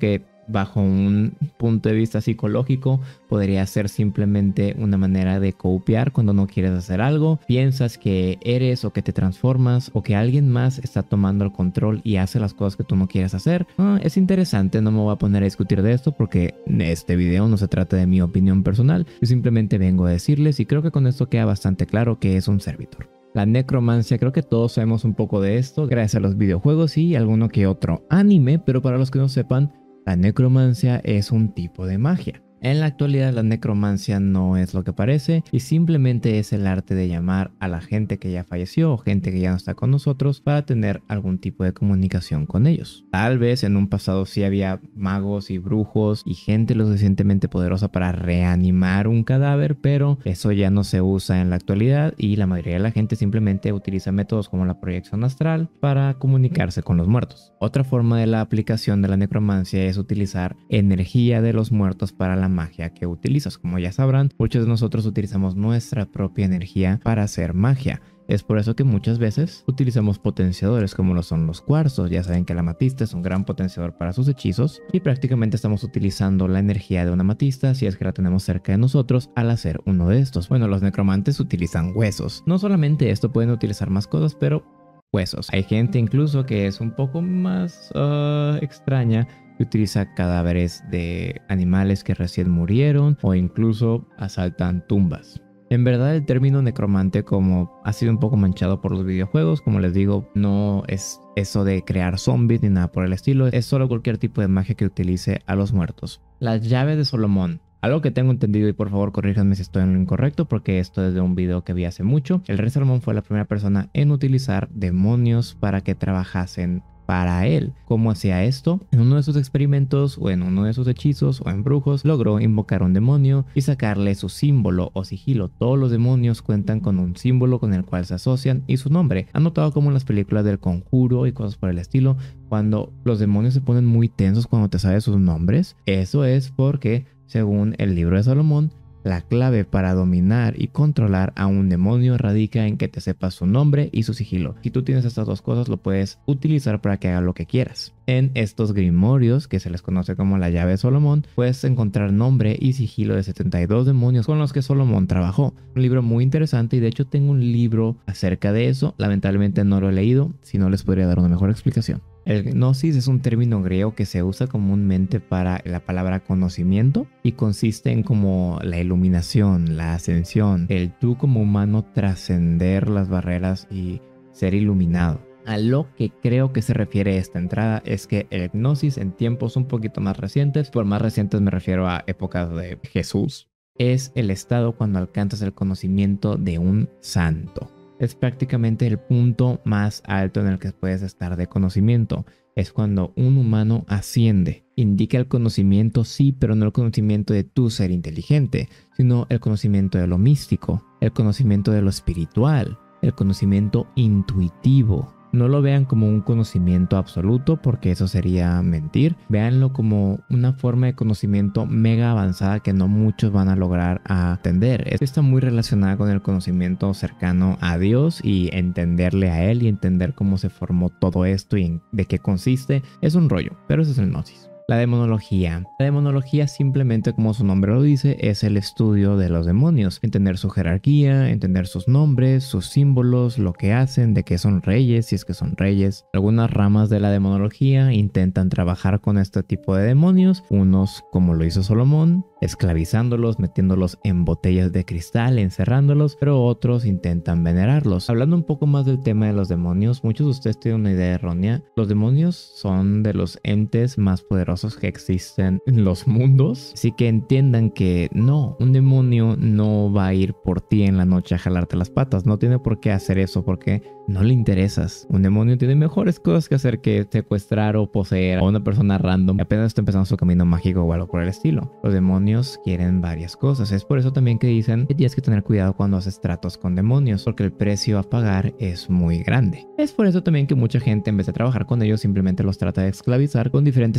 bajo un punto de vista psicológico, podría ser simplemente una manera de copiar cuando no quieres hacer algo. Piensas que eres o que te transformas o que alguien más está tomando el control y hace las cosas que tú no quieres hacer. Ah, es interesante, no me voy a poner a discutir de esto porque este video no se trata de mi opinión personal. Yo simplemente vengo a decirles y creo que con esto queda bastante claro que es un servitor. La necromancia, creo que todos sabemos un poco de esto gracias a los videojuegos y alguno que otro anime, pero para los que no sepan, la necromancia es un tipo de magia. En la actualidad la necromancia no es lo que parece y simplemente es el arte de llamar a la gente que ya falleció o gente que ya no está con nosotros para tener algún tipo de comunicación con ellos. Tal vez en un pasado sí había magos y brujos y gente lo suficientemente poderosa para reanimar un cadáver, pero eso ya no se usa en la actualidad y la mayoría de la gente simplemente utiliza métodos como la proyección astral para comunicarse con los muertos. Otra forma de la aplicación de la necromancia es utilizar energía de los muertos para la magia que utilizas. Como ya sabrán, muchos de nosotros utilizamos nuestra propia energía para hacer magia. Es por eso que muchas veces utilizamos potenciadores como lo son los cuarzos. Ya saben que la amatista es un gran potenciador para sus hechizos y prácticamente estamos utilizando la energía de una amatista si es que la tenemos cerca de nosotros al hacer uno de estos. Bueno, los necromantes utilizan huesos. No solamente esto, pueden utilizar más cosas, pero huesos. Hay gente incluso que es un poco más uh, extraña, que utiliza cadáveres de animales que recién murieron o incluso asaltan tumbas. En verdad el término necromante, como ha sido un poco manchado por los videojuegos, como les digo, no es eso de crear zombies ni nada por el estilo, es solo cualquier tipo de magia que utilice a los muertos. Las llaves de Solomón. Algo que tengo entendido, y por favor corríjanme si estoy en lo incorrecto porque esto es de un video que vi hace mucho, el rey Salomón fue la primera persona en utilizar demonios para que trabajasen para él. ¿Cómo hacía esto? En uno de sus experimentos o en uno de sus hechizos o en brujos logró invocar un demonio y sacarle su símbolo o sigilo. Todos los demonios cuentan con un símbolo con el cual se asocian y su nombre. Han notado como en las películas del Conjuro y cosas por el estilo, cuando los demonios se ponen muy tensos cuando te sabes sus nombres, eso es porque, según el libro de Salomón, la clave para dominar y controlar a un demonio radica en que te sepas su nombre y su sigilo. Si tú tienes estas dos cosas, lo puedes utilizar para que haga lo que quieras. En estos grimorios, que se les conoce como la llave de Solomón, puedes encontrar nombre y sigilo de setenta y dos demonios con los que Solomón trabajó. Un libro muy interesante y de hecho tengo un libro acerca de eso. Lamentablemente no lo he leído, si no les podría dar una mejor explicación. El gnosis es un término griego que se usa comúnmente para la palabra conocimiento y consiste en como la iluminación, la ascensión, el tú como humano trascender las barreras y ser iluminado. A lo que creo que se refiere esta entrada es que el gnosis en tiempos un poquito más recientes, por más recientes me refiero a épocas de Jesús, es el estado cuando alcanzas el conocimiento de un santo. Es prácticamente el punto más alto en el que puedes estar de conocimiento. Es cuando un humano asciende. Indica el conocimiento, sí, pero no el conocimiento de tu ser inteligente, sino el conocimiento de lo místico, el conocimiento de lo espiritual, el conocimiento intuitivo. No lo vean como un conocimiento absoluto porque eso sería mentir. Véanlo como una forma de conocimiento mega avanzada que no muchos van a lograr atender. Esto está muy relacionada con el conocimiento cercano a Dios y entenderle a Él y entender cómo se formó todo esto y en de qué consiste. Es un rollo, pero eso es el gnosis. La demonología. La demonología, simplemente como su nombre lo dice, es el estudio de los demonios. Entender su jerarquía, entender sus nombres, sus símbolos, lo que hacen, de qué son reyes, si es que son reyes. Algunas ramas de la demonología intentan trabajar con este tipo de demonios. Unos, como lo hizo Salomón, esclavizándolos, metiéndolos en botellas de cristal, encerrándolos, pero otros intentan venerarlos. Hablando un poco más del tema de los demonios, muchos de ustedes tienen una idea errónea. Los demonios son de los entes más poderosos que existen en los mundos, así que entiendan que no, un demonio no va a ir por ti en la noche a jalarte las patas, no tiene por qué hacer eso porque no le interesas. Un demonio tiene mejores cosas que hacer que secuestrar o poseer a una persona random que apenas está empezando su camino mágico o algo por el estilo. Los demonios quieren varias cosas, es por eso también que dicen que tienes que tener cuidado cuando haces tratos con demonios, porque el precio a pagar es muy grande. Es por eso también que mucha gente, en vez de trabajar con ellos, simplemente los trata de esclavizar con diferentes tipos de hechizos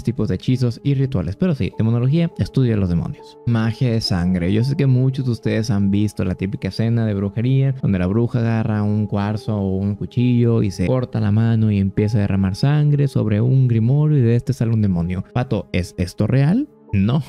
hechizos y rituales. Pero sí, demonología estudia los demonios. Magia de sangre. Yo sé que muchos de ustedes han visto la típica escena de brujería donde la bruja agarra un cuarzo o un cuchillo y se corta la mano y empieza a derramar sangre sobre un grimorio y de este sale un demonio. Pato, ¿es esto real? No.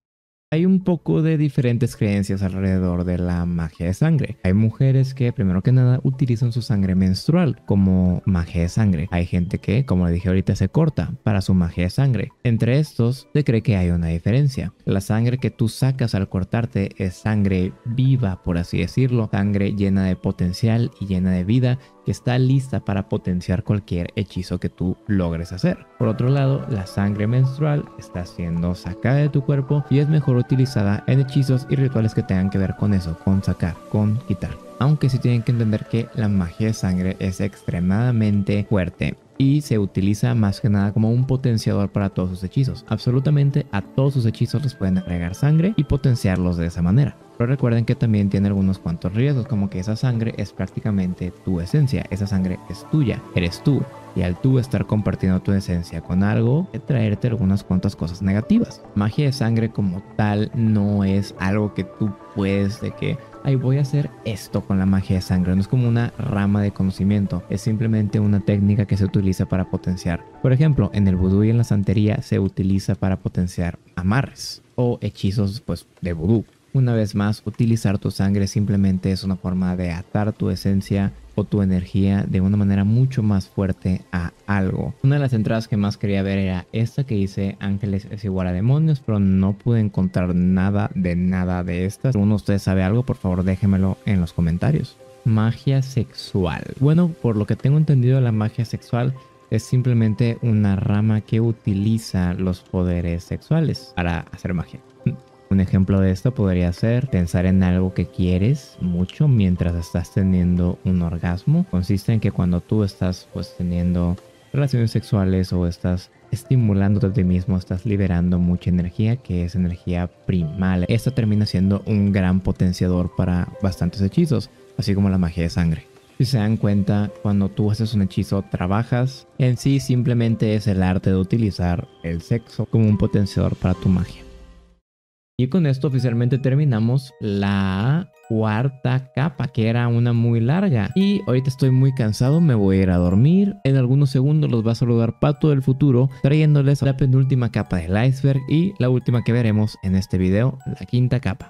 Hay un poco de diferentes creencias alrededor de la magia de sangre. Hay mujeres que, primero que nada, utilizan su sangre menstrual como magia de sangre. Hay gente que, como le dije ahorita, se corta para su magia de sangre. Entre estos, se cree que hay una diferencia. La sangre que tú sacas al cortarte es sangre viva, por así decirlo. Sangre llena de potencial y llena de vida, que está lista para potenciar cualquier hechizo que tú logres hacer. Por otro lado, la sangre menstrual está siendo sacada de tu cuerpo y es mejor utilizada en hechizos y rituales que tengan que ver con eso, con sacar, con quitar. Aunque sí tienen que entender que la magia de sangre es extremadamente fuerte y se utiliza más que nada como un potenciador para todos sus hechizos. Absolutamente a todos sus hechizos les pueden agregar sangre y potenciarlos de esa manera. Pero recuerden que también tiene algunos cuantos riesgos, como que esa sangre es prácticamente tu esencia, esa sangre es tuya, eres tú. Y al tú estar compartiendo tu esencia con algo, puede traerte algunas cuantas cosas negativas. Magia de sangre como tal no es algo que tú puedes de que, ay, voy a hacer esto con la magia de sangre. No es como una rama de conocimiento, es simplemente una técnica que se utiliza para potenciar. Por ejemplo, en el vudú y en la santería se utiliza para potenciar amarres o hechizos pues de vudú. Una vez más, utilizar tu sangre simplemente es una forma de atar tu esencia o tu energía de una manera mucho más fuerte a algo. Una de las entradas que más quería ver era esta que dice ángeles es igual a demonios, pero no pude encontrar nada de nada de estas. Si uno de ustedes sabe algo, por favor déjenmelo en los comentarios. Magia sexual. Bueno, por lo que tengo entendido, la magia sexual es simplemente una rama que utiliza los poderes sexuales para hacer magia. Un ejemplo de esto podría ser pensar en algo que quieres mucho mientras estás teniendo un orgasmo. Consiste en que cuando tú estás pues teniendo relaciones sexuales o estás estimulándote a ti mismo, estás liberando mucha energía, que es energía primal. Esta termina siendo un gran potenciador para bastantes hechizos, así como la magia de sangre. Si se dan cuenta, cuando tú haces un hechizo, trabajas. En sí simplemente es el arte de utilizar el sexo como un potenciador para tu magia. Y con esto oficialmente terminamos la cuarta capa, que era una muy larga. Y ahorita estoy muy cansado, me voy a ir a dormir. En algunos segundos los va a saludar Pato del futuro, trayéndoles la penúltima capa del iceberg y la última que veremos en este video, la quinta capa.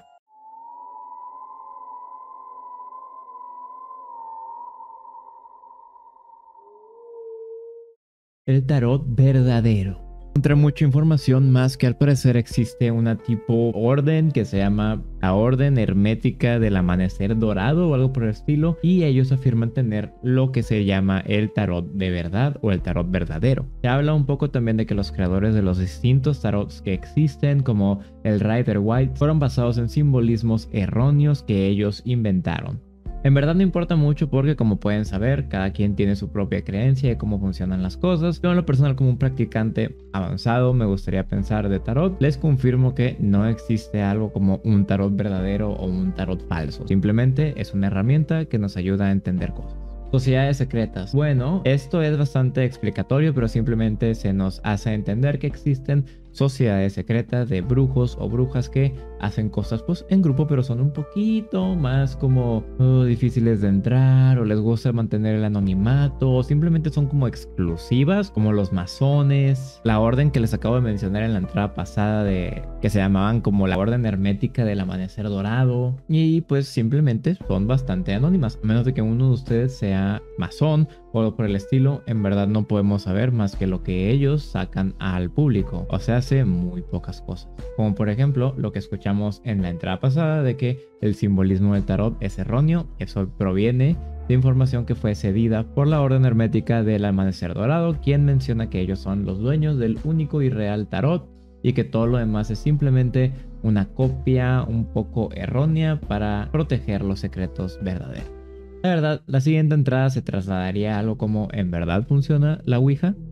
El tarot verdadero. Encontré mucha información más que al parecer existe una tipo orden que se llama la Orden Hermética del Amanecer Dorado o algo por el estilo, y ellos afirman tener lo que se llama el tarot de verdad o el tarot verdadero. Se habla un poco también de que los creadores de los distintos tarots que existen, como el Rider White, fueron basados en simbolismos erróneos que ellos inventaron. En verdad no importa mucho porque, como pueden saber, cada quien tiene su propia creencia de cómo funcionan las cosas. Yo en lo personal, como un practicante avanzado, me gustaría pensar de tarot. Les confirmo que no existe algo como un tarot verdadero o un tarot falso. Simplemente es una herramienta que nos ayuda a entender cosas. Sociedades secretas. Bueno, esto es bastante explicatorio, pero simplemente se nos hace entender que existen sociedades secretas de brujos o brujas que hacen cosas pues en grupo, pero son un poquito más como oh, difíciles de entrar, o les gusta mantener el anonimato, o simplemente son como exclusivas, como los masones, la orden que les acabo de mencionar en la entrada pasada, de que se llamaban como la Orden Hermética del Amanecer Dorado, y pues simplemente son bastante anónimas, a menos de que uno de ustedes sea masón o algo por el estilo. En verdad no podemos saber más que lo que ellos sacan al público, o sea, hace muy pocas cosas, como por ejemplo lo que escuchamos en la entrada pasada de que el simbolismo del tarot es erróneo. Eso proviene de información que fue cedida por la Orden Hermética del Amanecer Dorado, quien menciona que ellos son los dueños del único y real tarot y que todo lo demás es simplemente una copia un poco errónea para proteger los secretos verdaderos. La verdad, la siguiente entrada se trasladaría a algo como ¿en verdad funciona la Ouija?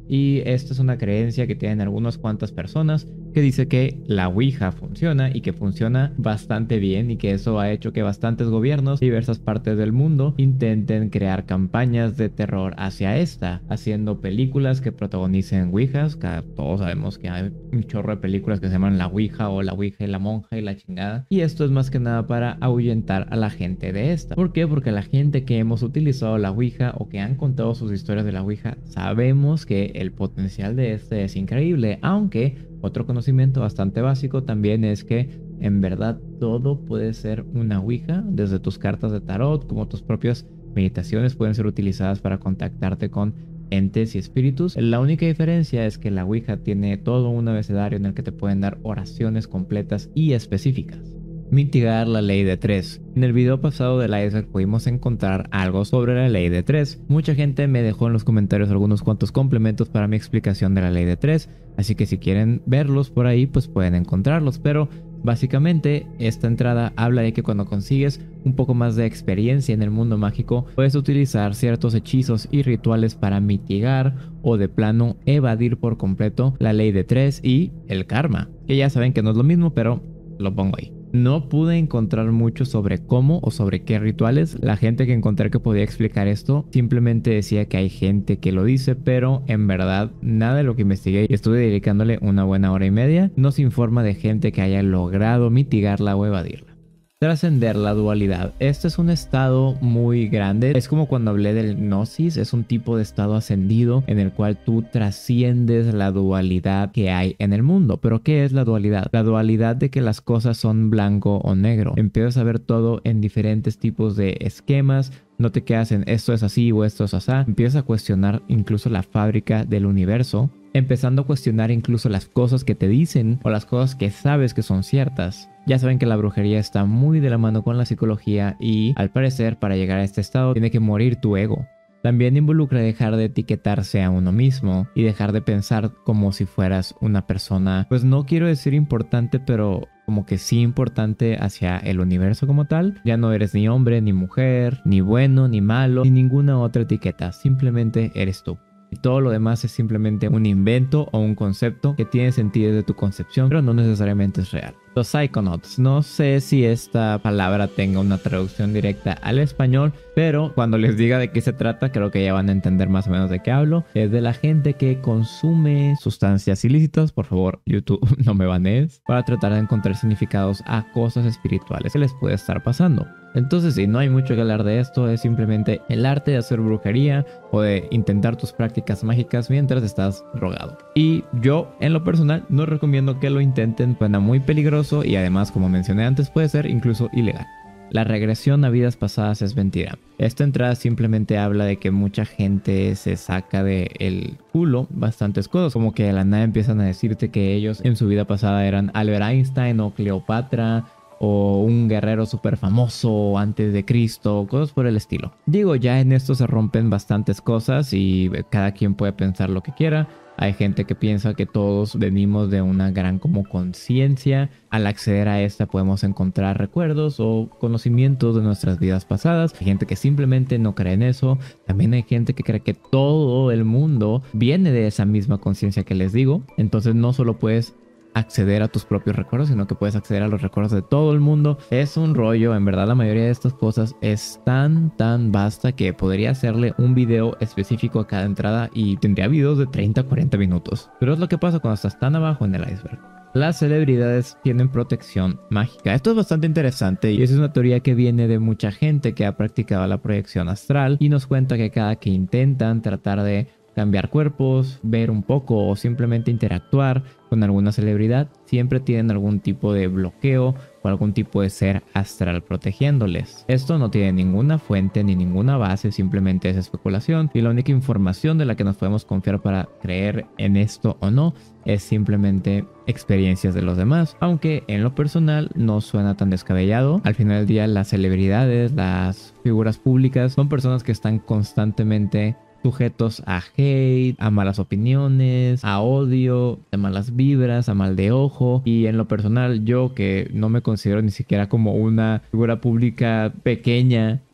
Y esta es una creencia que tienen algunas cuantas personas que dice que la Ouija funciona y que funciona bastante bien, y que eso ha hecho que bastantes gobiernos de diversas partes del mundo intenten crear campañas de terror hacia esta, haciendo películas que protagonicen Ouijas. Todos sabemos que hay un chorro de películas que se llaman La Ouija o La Ouija y la monja y la chingada, y esto es más que nada para ahuyentar a la gente de esta. ¿Por qué? Porque la gente que hemos utilizado la Ouija o que han contado sus historias de la Ouija sabemos que el potencial de este es increíble, aunque otro conocimiento bastante básico también es que en verdad todo puede ser una Ouija, desde tus cartas de tarot como tus propias meditaciones pueden ser utilizadas para contactarte con entes y espíritus. La única diferencia es que la Ouija tiene todo un abecedario en el que te pueden dar oraciones completas y específicas. Mitigar la ley de tres. En el video pasado del iceberg pudimos encontrar algo sobre la ley de tres. Mucha gente me dejó en los comentarios algunos cuantos complementos para mi explicación de la ley de tres, así que si quieren verlos por ahí pues pueden encontrarlos, pero básicamente esta entrada habla de que cuando consigues un poco más de experiencia en el mundo mágico puedes utilizar ciertos hechizos y rituales para mitigar o de plano evadir por completo la ley de tres y el karma, que ya saben que no es lo mismo, pero lo pongo ahí. No pude encontrar mucho sobre cómo o sobre qué rituales. La gente que encontré que podía explicar esto simplemente decía que hay gente que lo dice, pero en verdad nada de lo que investigué y estuve dedicándole una buena hora y media nos informa de gente que haya logrado mitigarla o evadirla. Trascender la dualidad. Este es un estado muy grande. Es como cuando hablé del gnosis. Es un tipo de estado ascendido en el cual tú trasciendes la dualidad que hay en el mundo. ¿Pero qué es la dualidad? La dualidad de que las cosas son blanco o negro. Empiezas a ver todo en diferentes tipos de esquemas. No te quedas en esto es así o esto es así. Empiezas a cuestionar incluso la fábrica del universo. Empezando a cuestionar incluso las cosas que te dicen o las cosas que sabes que son ciertas. Ya saben que la brujería está muy de la mano con la psicología y, al parecer, para llegar a este estado tiene que morir tu ego. También involucra dejar de etiquetarse a uno mismo y dejar de pensar como si fueras una persona, pues no quiero decir importante, pero como que sí importante hacia el universo como tal. Ya no eres ni hombre, ni mujer, ni bueno, ni malo, ni ninguna otra etiqueta. Simplemente eres tú. Y todo lo demás es simplemente un invento o un concepto que tiene sentido desde tu concepción, pero no necesariamente es real. Los Psychonauts. No sé si esta palabra tenga una traducción directa al español, pero cuando les diga de qué se trata, creo que ya van a entender más o menos de qué hablo. Es de la gente que consume sustancias ilícitas. Por favor, YouTube, no me banees. Para tratar de encontrar significados a cosas espirituales que les puede estar pasando. Entonces, sí, no hay mucho que hablar de esto. Es simplemente el arte de hacer brujería o de intentar tus prácticas mágicas mientras estás drogado. Y yo, en lo personal, no recomiendo que lo intenten. Suena muy peligroso y además, como mencioné antes, puede ser incluso ilegal. La regresión a vidas pasadas es mentira. Esta entrada simplemente habla de que mucha gente se saca del culo bastantes cosas, como que de la nada empiezan a decirte que ellos en su vida pasada eran Albert Einstein o Cleopatra o un guerrero súper famoso antes de Cristo, cosas por el estilo. Digo, ya en esto se rompen bastantes cosas y cada quien puede pensar lo que quiera. Hay gente que piensa que todos venimos de una gran como conciencia. Al acceder a esta podemos encontrar recuerdos o conocimientos de nuestras vidas pasadas. Hay gente que simplemente no cree en eso. También hay gente que cree que todo el mundo viene de esa misma conciencia que les digo. Entonces no solo puedes acceder a tus propios recuerdos, sino que puedes acceder a los recuerdos de todo el mundo. Es un rollo, en verdad la mayoría de estas cosas es tan tan vasta que podría hacerle un video específico a cada entrada y tendría videos de treinta a cuarenta minutos. Pero es lo que pasa cuando estás tan abajo en el iceberg. Las celebridades tienen protección mágica. Esto es bastante interesante y es una teoría que viene de mucha gente que ha practicado la proyección astral y nos cuenta que cada que intentan tratar de cambiar cuerpos, ver un poco o simplemente interactuar con alguna celebridad, siempre tienen algún tipo de bloqueo o algún tipo de ser astral protegiéndoles. Esto no tiene ninguna fuente ni ninguna base, simplemente es especulación y la única información de la que nos podemos confiar para creer en esto o no es simplemente experiencias de los demás, aunque en lo personal no suena tan descabellado. Al final del día las celebridades, las figuras públicas son personas que están constantemente sujetos a hate, a malas opiniones, a odio, a malas vibras, a mal de ojo. Y en lo personal, yo que no me considero ni siquiera como una figura pública pequeña,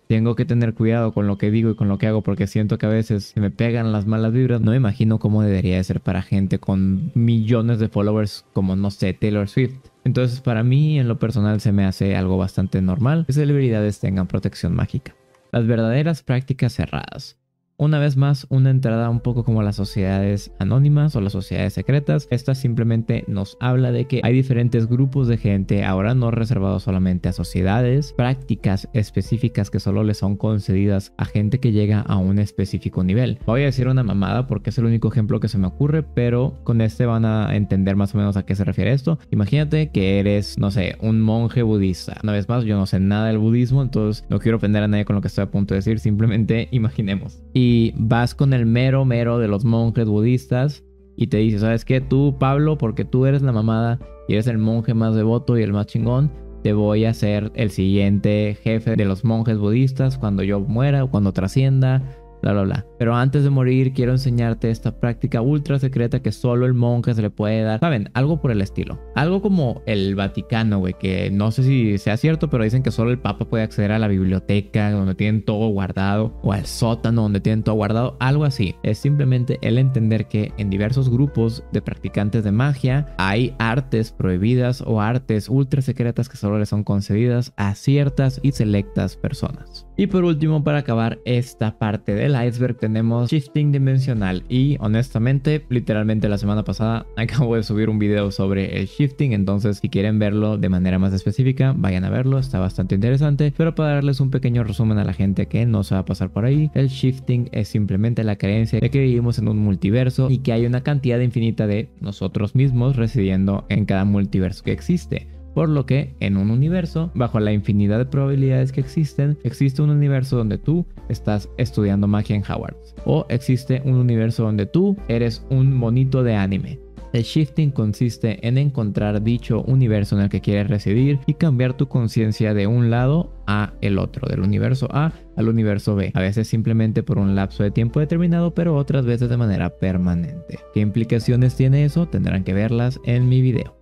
tengo que tener cuidado con lo que digo y con lo que hago porque siento que a veces se me pegan las malas vibras. No me imagino cómo debería de ser para gente con millones de followers como, no sé, Taylor Swift. Entonces para mí en lo personal se me hace algo bastante normal que celebridades tengan protección mágica. Las verdaderas prácticas cerradas. Una vez más, una entrada un poco como las sociedades anónimas o las sociedades secretas. Esta simplemente nos habla de que hay diferentes grupos de gente, ahora no reservados solamente a sociedades, prácticas específicas que solo les son concedidas a gente que llega a un específico nivel. Voy a decir una mamada porque es el único ejemplo que se me ocurre, pero con este van a entender más o menos a qué se refiere esto. Imagínate que eres, no sé, un monje budista. Una vez más, yo no sé nada del budismo, entonces no quiero ofender a nadie con lo que estoy a punto de decir, simplemente imaginemos. Y Y vas con el mero mero de los monjes budistas y te dice, ¿sabes qué? Tú, Pablo, porque tú eres la mamada y eres el monje más devoto y el más chingón, te voy a ser el siguiente jefe de los monjes budistas cuando yo muera o cuando trascienda, bla, bla, bla. Pero antes de morir quiero enseñarte esta práctica ultra secreta que solo el monje se le puede dar. ¿Saben? Algo por el estilo. Algo como el Vaticano, güey, que no sé si sea cierto, pero dicen que solo el Papa puede acceder a la biblioteca donde tienen todo guardado, o al sótano donde tienen todo guardado. Algo así. Es simplemente el entender que en diversos grupos de practicantes de magia hay artes prohibidas o artes ultra secretas que solo le son concedidas a ciertas y selectas personas. Y por último, para acabar esta parte del iceberg, tenemos shifting dimensional. Y honestamente, literalmente la semana pasada acabo de subir un video sobre el shifting, entonces si quieren verlo de manera más específica, vayan a verlo, está bastante interesante. Pero para darles un pequeño resumen a la gente que no se va a pasar por ahí, el shifting es simplemente la creencia de que vivimos en un multiverso y que hay una cantidad infinita de nosotros mismos residiendo en cada multiverso que existe. Por lo que en un universo, bajo la infinidad de probabilidades que existen, existe un universo donde tú estás estudiando magia en Hogwarts. O existe un universo donde tú eres un monito de anime. El shifting consiste en encontrar dicho universo en el que quieres residir y cambiar tu conciencia de un lado a el otro, del universo A al universo B. A veces simplemente por un lapso de tiempo determinado, pero otras veces de manera permanente. ¿Qué implicaciones tiene eso? Tendrán que verlas en mi video.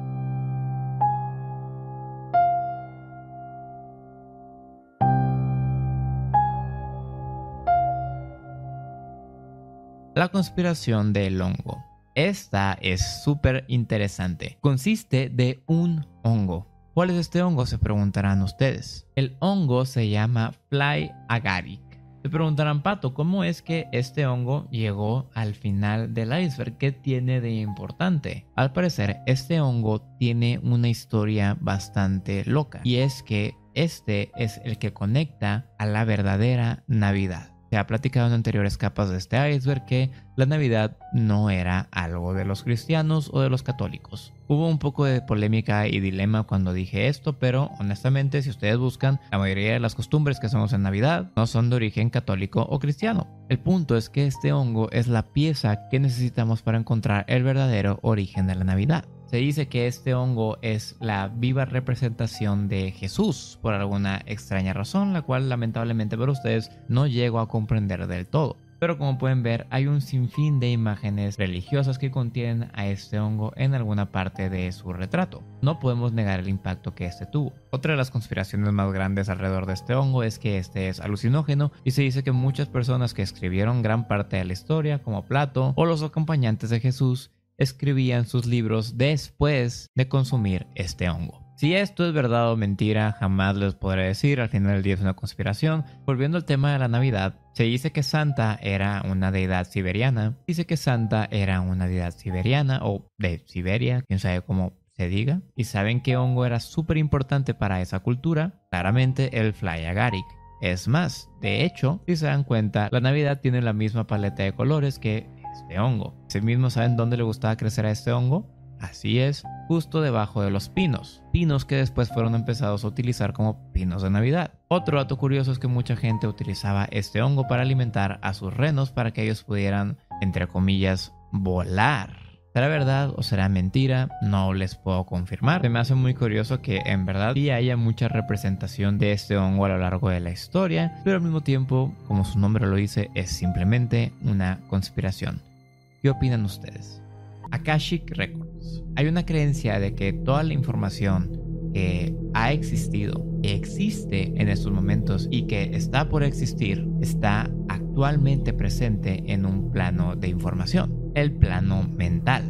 La conspiración del hongo. Esta es súper interesante. Consiste de un hongo. ¿Cuál es este hongo? Se preguntarán ustedes. El hongo se llama Fly Agaric. Se preguntarán, Pato, ¿cómo es que este hongo llegó al final del iceberg? ¿Qué tiene de importante? Al parecer, este hongo tiene una historia bastante loca. Y es que este es el que conecta a la verdadera Navidad. Se ha platicado en anteriores capas de este iceberg que la Navidad no era algo de los cristianos o de los católicos. Hubo un poco de polémica y dilema cuando dije esto, pero honestamente si ustedes buscan, la mayoría de las costumbres que hacemos en Navidad no son de origen católico o cristiano. El punto es que este hongo es la pieza que necesitamos para encontrar el verdadero origen de la Navidad. Se dice que este hongo es la viva representación de Jesús por alguna extraña razón, la cual lamentablemente para ustedes no llego a comprender del todo. Pero como pueden ver, hay un sinfín de imágenes religiosas que contienen a este hongo en alguna parte de su retrato. No podemos negar el impacto que este tuvo. Otra de las conspiraciones más grandes alrededor de este hongo es que este es alucinógeno y se dice que muchas personas que escribieron gran parte de la historia, como Plato o los acompañantes de Jesús, escribían sus libros después de consumir este hongo. Si esto es verdad o mentira, jamás les podré decir, al final del día es una conspiración. Volviendo al tema de la Navidad, se dice que Santa era una deidad siberiana, dice que Santa era una deidad siberiana o de Siberia, quién sabe cómo se diga. ¿Y saben qué hongo era súper importante para esa cultura? Claramente el Fly Agaric. Es más, de hecho, si se dan cuenta, la Navidad tiene la misma paleta de colores que este hongo. ¿Sí mismo saben dónde le gustaba crecer a este hongo? Así es, justo debajo de los pinos. Pinos que después fueron empezados a utilizar como pinos de Navidad. Otro dato curioso es que mucha gente utilizaba este hongo para alimentar a sus renos para que ellos pudieran, entre comillas, volar. ¿Será verdad o será mentira? No les puedo confirmar. Se me hace muy curioso que en verdad sí haya mucha representación de este hongo a lo largo de la historia, pero al mismo tiempo, como su nombre lo dice, es simplemente una conspiración. ¿Qué opinan ustedes? Akashic Records. Hay una creencia de que toda la información que ha existido que existe en estos momentos y que está por existir está actualmente presente en un plano de información, el plano mental.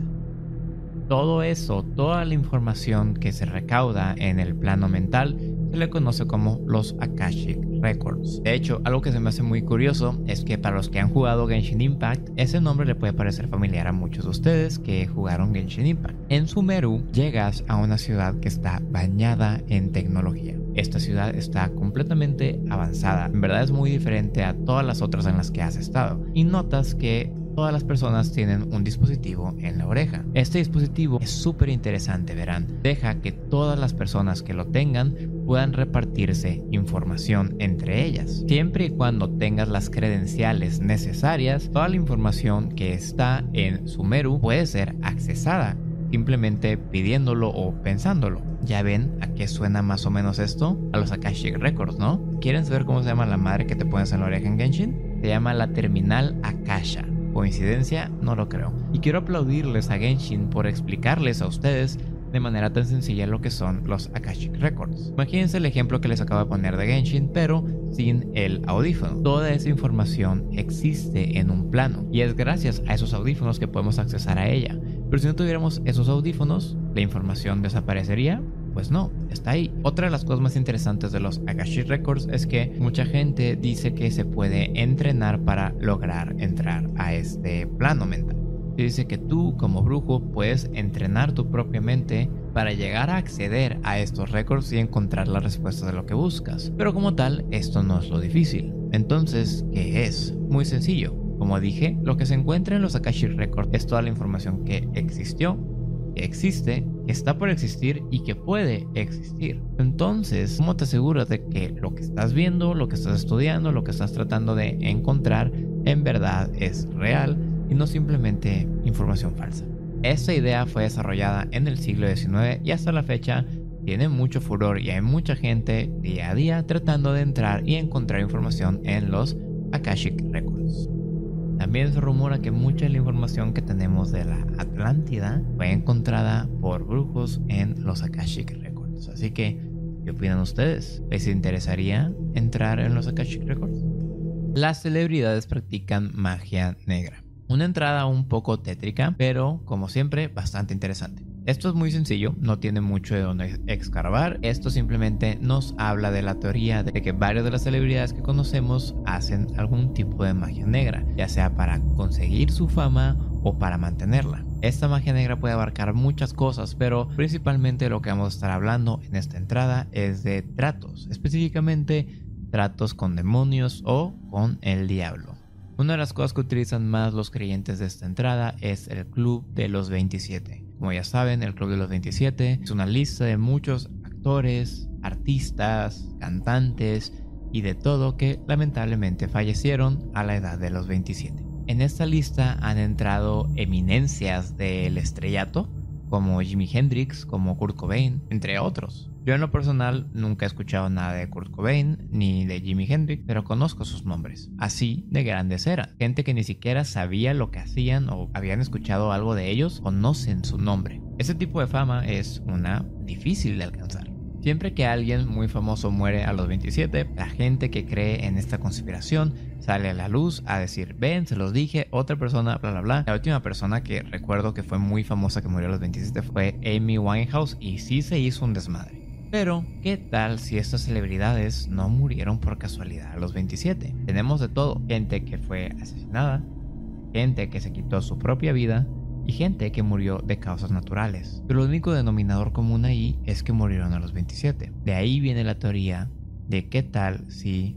Todo eso, toda la información que se recauda en el plano mental se le conoce como los Akashic Records. De hecho, algo que se me hace muy curioso es que para los que han jugado Genshin Impact, ese nombre le puede parecer familiar a muchos de ustedes que jugaron Genshin Impact. En Sumeru llegas a una ciudad que está bañada en tecnología. Esta ciudad está completamente avanzada. En verdad es muy diferente a todas las otras en las que has estado. Y notas que todas las personas tienen un dispositivo en la oreja. Este dispositivo es súper interesante, verán. Deja que todas las personas que lo tengan puedan repartirse información entre ellas. Siempre y cuando tengas las credenciales necesarias, toda la información que está en Sumeru puede ser accesada, simplemente pidiéndolo o pensándolo. ¿Ya ven a qué suena más o menos esto? A los Akashic Records, ¿no? ¿Quieren saber cómo se llama la madre que te pones en la oreja en Genshin? Se llama la Terminal Akasha. ¿Coincidencia? No lo creo. Y quiero aplaudirles a Genshin por explicarles a ustedes de manera tan sencilla lo que son los Akashic Records. Imagínense el ejemplo que les acabo de poner de Genshin, pero sin el audífono. Toda esa información existe en un plano y es gracias a esos audífonos que podemos accesar a ella. Pero si no tuviéramos esos audífonos, ¿la información desaparecería? Pues no, está ahí. Otra de las cosas más interesantes de los Akashic Records es que mucha gente dice que se puede entrenar para lograr entrar a este plano mental. Se dice que tú como brujo puedes entrenar tu propia mente para llegar a acceder a estos récords y encontrar la respuesta de lo que buscas. Pero como tal, esto no es lo difícil. Entonces, ¿qué es? Muy sencillo. Como dije, lo que se encuentra en los Akashic Records es toda la información que existió, que existe, que está por existir y que puede existir. Entonces, ¿cómo te aseguras de que lo que estás viendo, lo que estás estudiando, lo que estás tratando de encontrar en verdad es real y no simplemente información falsa? Esta idea fue desarrollada en el siglo diecinueve y hasta la fecha tiene mucho furor y hay mucha gente día a día tratando de entrar y encontrar información en los Akashic Records. También se rumora que mucha de la información que tenemos de la Atlántida fue encontrada por brujos en los Akashic Records. Así que, ¿qué opinan ustedes? ¿Les interesaría entrar en los Akashic Records? Las celebridades practican magia negra. Una entrada un poco tétrica, pero como siempre, bastante interesante. Esto es muy sencillo, no tiene mucho de dónde escarbar. Esto simplemente nos habla de la teoría de que varias de las celebridades que conocemos hacen algún tipo de magia negra, ya sea para conseguir su fama o para mantenerla. Esta magia negra puede abarcar muchas cosas, pero principalmente lo que vamos a estar hablando en esta entrada es de tratos, específicamente tratos con demonios o con el diablo. Una de las cosas que utilizan más los creyentes de esta entrada es el Club de los veintisiete. Como ya saben, el Club de los veintisiete es una lista de muchos actores, artistas, cantantes y de todo que lamentablemente fallecieron a la edad de los veintisiete. En esta lista han entrado eminencias del estrellato como Jimi Hendrix, como Kurt Cobain, entre otros. Yo en lo personal nunca he escuchado nada de Kurt Cobain ni de Jimi Hendrix, pero conozco sus nombres. Así de grandes eran. Gente que ni siquiera sabía lo que hacían o habían escuchado algo de ellos, conocen su nombre. Ese tipo de fama es una difícil de alcanzar. Siempre que alguien muy famoso muere a los veintisiete, la gente que cree en esta conspiración sale a la luz a decir, ven, se los dije, otra persona, bla bla bla. La última persona que recuerdo que fue muy famosa que murió a los veintisiete fue Amy Winehouse y sí se hizo un desmadre. Pero, ¿qué tal si estas celebridades no murieron por casualidad a los veintisiete? Tenemos de todo, gente que fue asesinada, gente que se quitó su propia vida y gente que murió de causas naturales. Pero el único denominador común ahí es que murieron a los veintisiete. De ahí viene la teoría de qué tal si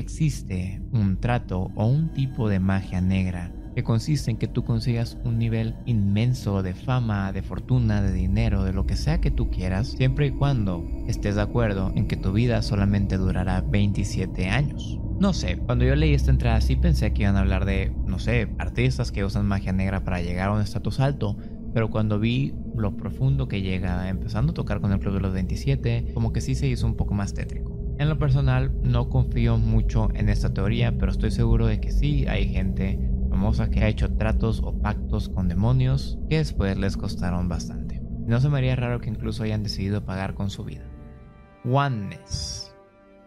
existe un trato o un tipo de magia negra que consiste en que tú consigas un nivel inmenso de fama, de fortuna, de dinero, de lo que sea que tú quieras, siempre y cuando estés de acuerdo en que tu vida solamente durará veintisiete años. No sé, cuando yo leí esta entrada sí pensé que iban a hablar de, no sé, artistas que usan magia negra para llegar a un estatus alto, pero cuando vi lo profundo que llega empezando a tocar con el Club de los veintisiete, como que sí se hizo un poco más tétrico. En lo personal no confío mucho en esta teoría, pero estoy seguro de que sí hay gente famosa que ha hecho tratos o pactos con demonios que después les costaron bastante. No se me haría raro que incluso hayan decidido pagar con su vida. Oneness.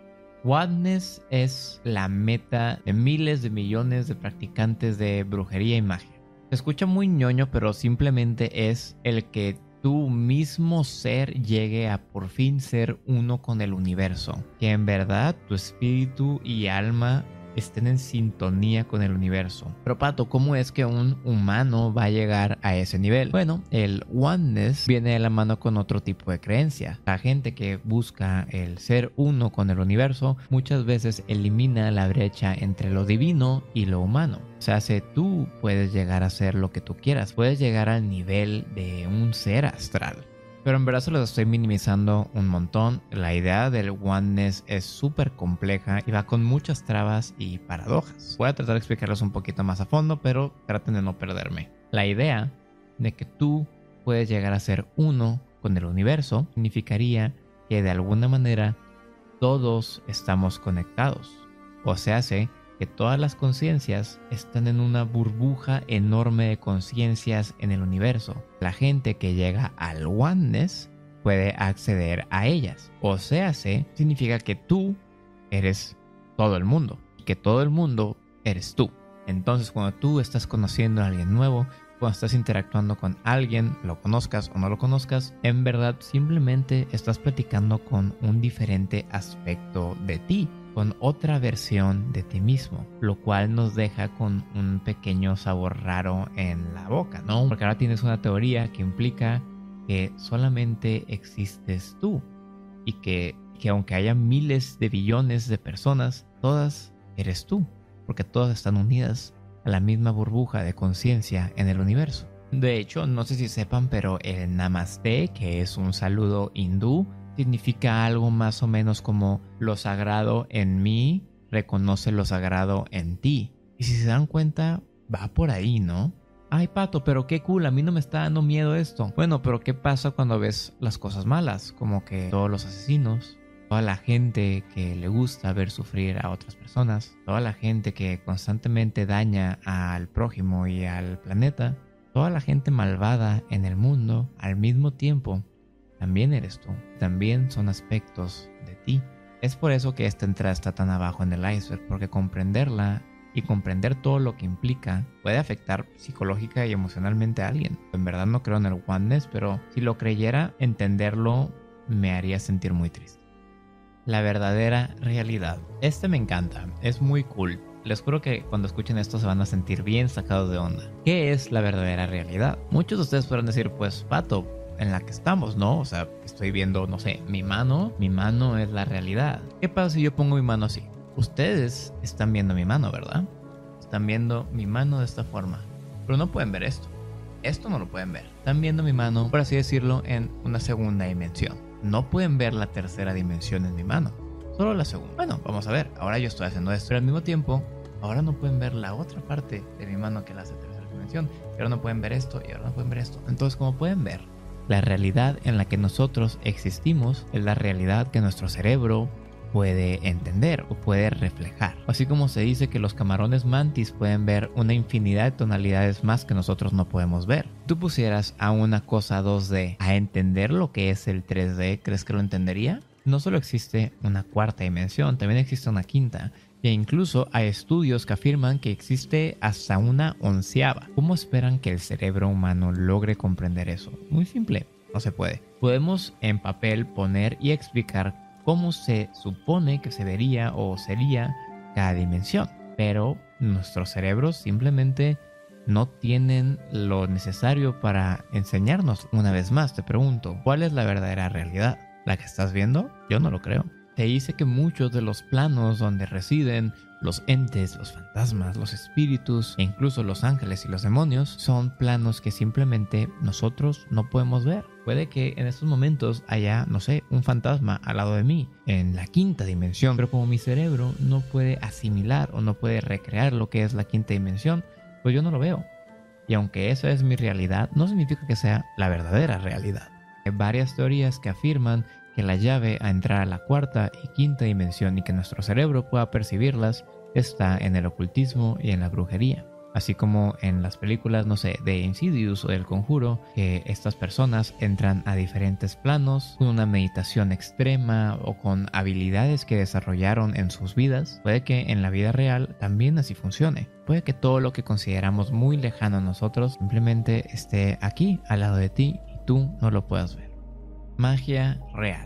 Oneness es la meta de miles de millones de practicantes de brujería y magia. Se escucha muy ñoño, pero simplemente es el que tu mismo ser llegue a por fin ser uno con el universo. Que en verdad tu espíritu y alma estén en sintonía con el universo. Pero Pato, ¿cómo es que un humano va a llegar a ese nivel? Bueno, el oneness viene de la mano con otro tipo de creencia. La gente que busca el ser uno con el universo muchas veces elimina la brecha entre lo divino y lo humano. O sea, si tú puedes llegar a ser lo que tú quieras, puedes llegar al nivel de un ser astral. Pero en verdad se los estoy minimizando un montón. La idea del oneness es súper compleja y va con muchas trabas y paradojas. Voy a tratar de explicarlos un poquito más a fondo, pero traten de no perderme. La idea de que tú puedes llegar a ser uno con el universo significaría que de alguna manera todos estamos conectados. O sea, hace que todas las conciencias están en una burbuja enorme de conciencias en el universo. La gente que llega al oneness puede acceder a ellas. O sea, significa que tú eres todo el mundo, que todo el mundo eres tú. Entonces, cuando tú estás conociendo a alguien nuevo, cuando estás interactuando con alguien, lo conozcas o no lo conozcas, en verdad simplemente estás platicando con un diferente aspecto de ti, con otra versión de ti mismo, lo cual nos deja con un pequeño sabor raro en la boca, ¿no? Porque ahora tienes una teoría que implica que solamente existes tú y que, que aunque haya miles de billones de personas, todas eres tú, porque todas están unidas a la misma burbuja de conciencia en el universo. De hecho, no sé si sepan, pero el Namaste, que es un saludo hindú, significa algo más o menos como lo sagrado en mí reconoce lo sagrado en ti. Y si se dan cuenta, va por ahí, ¿no? Ay, Pato, pero qué cool, a mí no me está dando miedo esto. Bueno, pero ¿qué pasa cuando ves las cosas malas? Como que todos los asesinos, toda la gente que le gusta ver sufrir a otras personas, toda la gente que constantemente daña al prójimo y al planeta, toda la gente malvada en el mundo al mismo tiempo, también eres tú, también son aspectos de ti. Es por eso que esta entrada está tan abajo en el iceberg, porque comprenderla y comprender todo lo que implica puede afectar psicológica y emocionalmente a alguien. En verdad no creo en el oneness, pero si lo creyera, entenderlo me haría sentir muy triste. La verdadera realidad. Este me encanta, es muy cool. Les juro que cuando escuchen esto se van a sentir bien sacados de onda. ¿Qué es la verdadera realidad? Muchos de ustedes podrán decir, pues Pato, en la que estamos, ¿no? O sea, estoy viendo, no sé, mi mano. Mi mano es la realidad. ¿Qué pasa si yo pongo mi mano así? Ustedes están viendo mi mano, ¿verdad? Están viendo mi mano de esta forma. Pero no pueden ver esto. Esto no lo pueden ver. Están viendo mi mano, por así decirlo, en una segunda dimensión. No pueden ver la tercera dimensión en mi mano. Solo la segunda. Bueno, vamos a ver. Ahora yo estoy haciendo esto. Pero al mismo tiempo, ahora no pueden ver la otra parte de mi mano que la hace tercera dimensión. Y ahora no pueden ver esto. Y ahora no pueden ver esto. Entonces, como pueden ver, la realidad en la que nosotros existimos es la realidad que nuestro cerebro puede entender o puede reflejar. Así como se dice que los camarones mantis pueden ver una infinidad de tonalidades más que nosotros no podemos ver. ¿Tú pusieras a una cosa dos D a entender lo que es el tres D? ¿Crees que lo entendería? No solo existe una cuarta dimensión, también existe una quinta. E incluso hay estudios que afirman que existe hasta una onceava. ¿Cómo esperan que el cerebro humano logre comprender eso? Muy simple, no se puede. Podemos en papel poner y explicar cómo se supone que se vería o sería cada dimensión, pero nuestros cerebros simplemente no tienen lo necesario para enseñarnos. Una vez más te pregunto, ¿cuál es la verdadera realidad? ¿La que estás viendo? Yo no lo creo. Te dice que muchos de los planos donde residen los entes, los fantasmas, los espíritus e incluso los ángeles y los demonios son planos que simplemente nosotros no podemos ver. Puede que en estos momentos haya, no sé, un fantasma al lado de mí en la quinta dimensión, pero como mi cerebro no puede asimilar o no puede recrear lo que es la quinta dimensión, pues yo no lo veo. Y aunque esa es mi realidad, no significa que sea la verdadera realidad. Hay varias teorías que afirman que la llave a entrar a la cuarta y quinta dimensión y que nuestro cerebro pueda percibirlas está en el ocultismo y en la brujería. Así como en las películas, no sé, de Insidious o El Conjuro, que estas personas entran a diferentes planos con una meditación extrema o con habilidades que desarrollaron en sus vidas. Puede que en la vida real también así funcione. Puede que todo lo que consideramos muy lejano a nosotros simplemente esté aquí, al lado de ti, y tú no lo puedas ver. Magia real.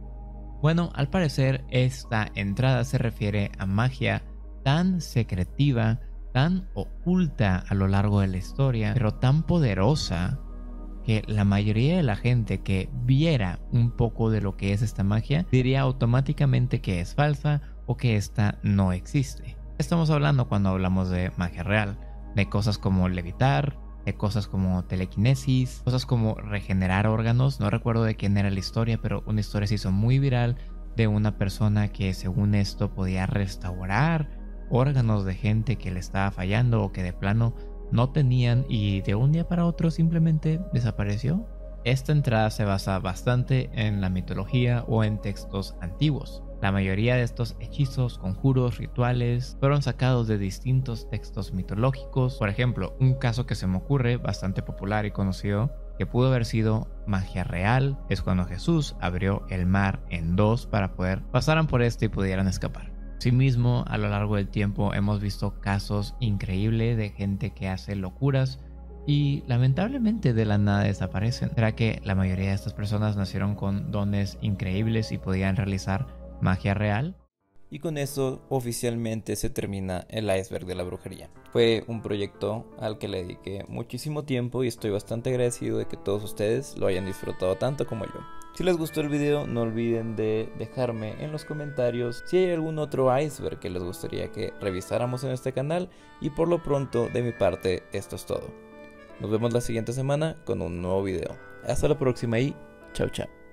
Bueno, al parecer esta entrada se refiere a magia tan secretiva, tan oculta a lo largo de la historia, pero tan poderosa que la mayoría de la gente que viera un poco de lo que es esta magia diría automáticamente que es falsa o que esta no existe. Estamos hablando cuando hablamos de magia real, de cosas como levitar, de cosas como telequinesis, cosas como regenerar órganos. No recuerdo de quién era la historia, pero una historia se hizo muy viral de una persona que según esto podía restaurar órganos de gente que le estaba fallando o que de plano no tenían y de un día para otro simplemente desapareció. Esta entrada se basa bastante en la mitología o en textos antiguos. La mayoría de estos hechizos, conjuros, rituales fueron sacados de distintos textos mitológicos. Por ejemplo, un caso que se me ocurre bastante popular y conocido que pudo haber sido magia real es cuando Jesús abrió el mar en dos para poder pasaran por este y pudieran escapar. Asimismo, a lo largo del tiempo hemos visto casos increíbles de gente que hace locuras y lamentablemente de la nada desaparecen. ¿Será que la mayoría de estas personas nacieron con dones increíbles y podían realizar magia real? Y con eso oficialmente se termina el iceberg de la brujería. Fue un proyecto al que le dediqué muchísimo tiempo y estoy bastante agradecido de que todos ustedes lo hayan disfrutado tanto como yo. Si les gustó el video, no olviden de dejarme en los comentarios si hay algún otro iceberg que les gustaría que revisáramos en este canal. Y por lo pronto, de mi parte, esto es todo. Nos vemos la siguiente semana con un nuevo video. Hasta la próxima y chao chao.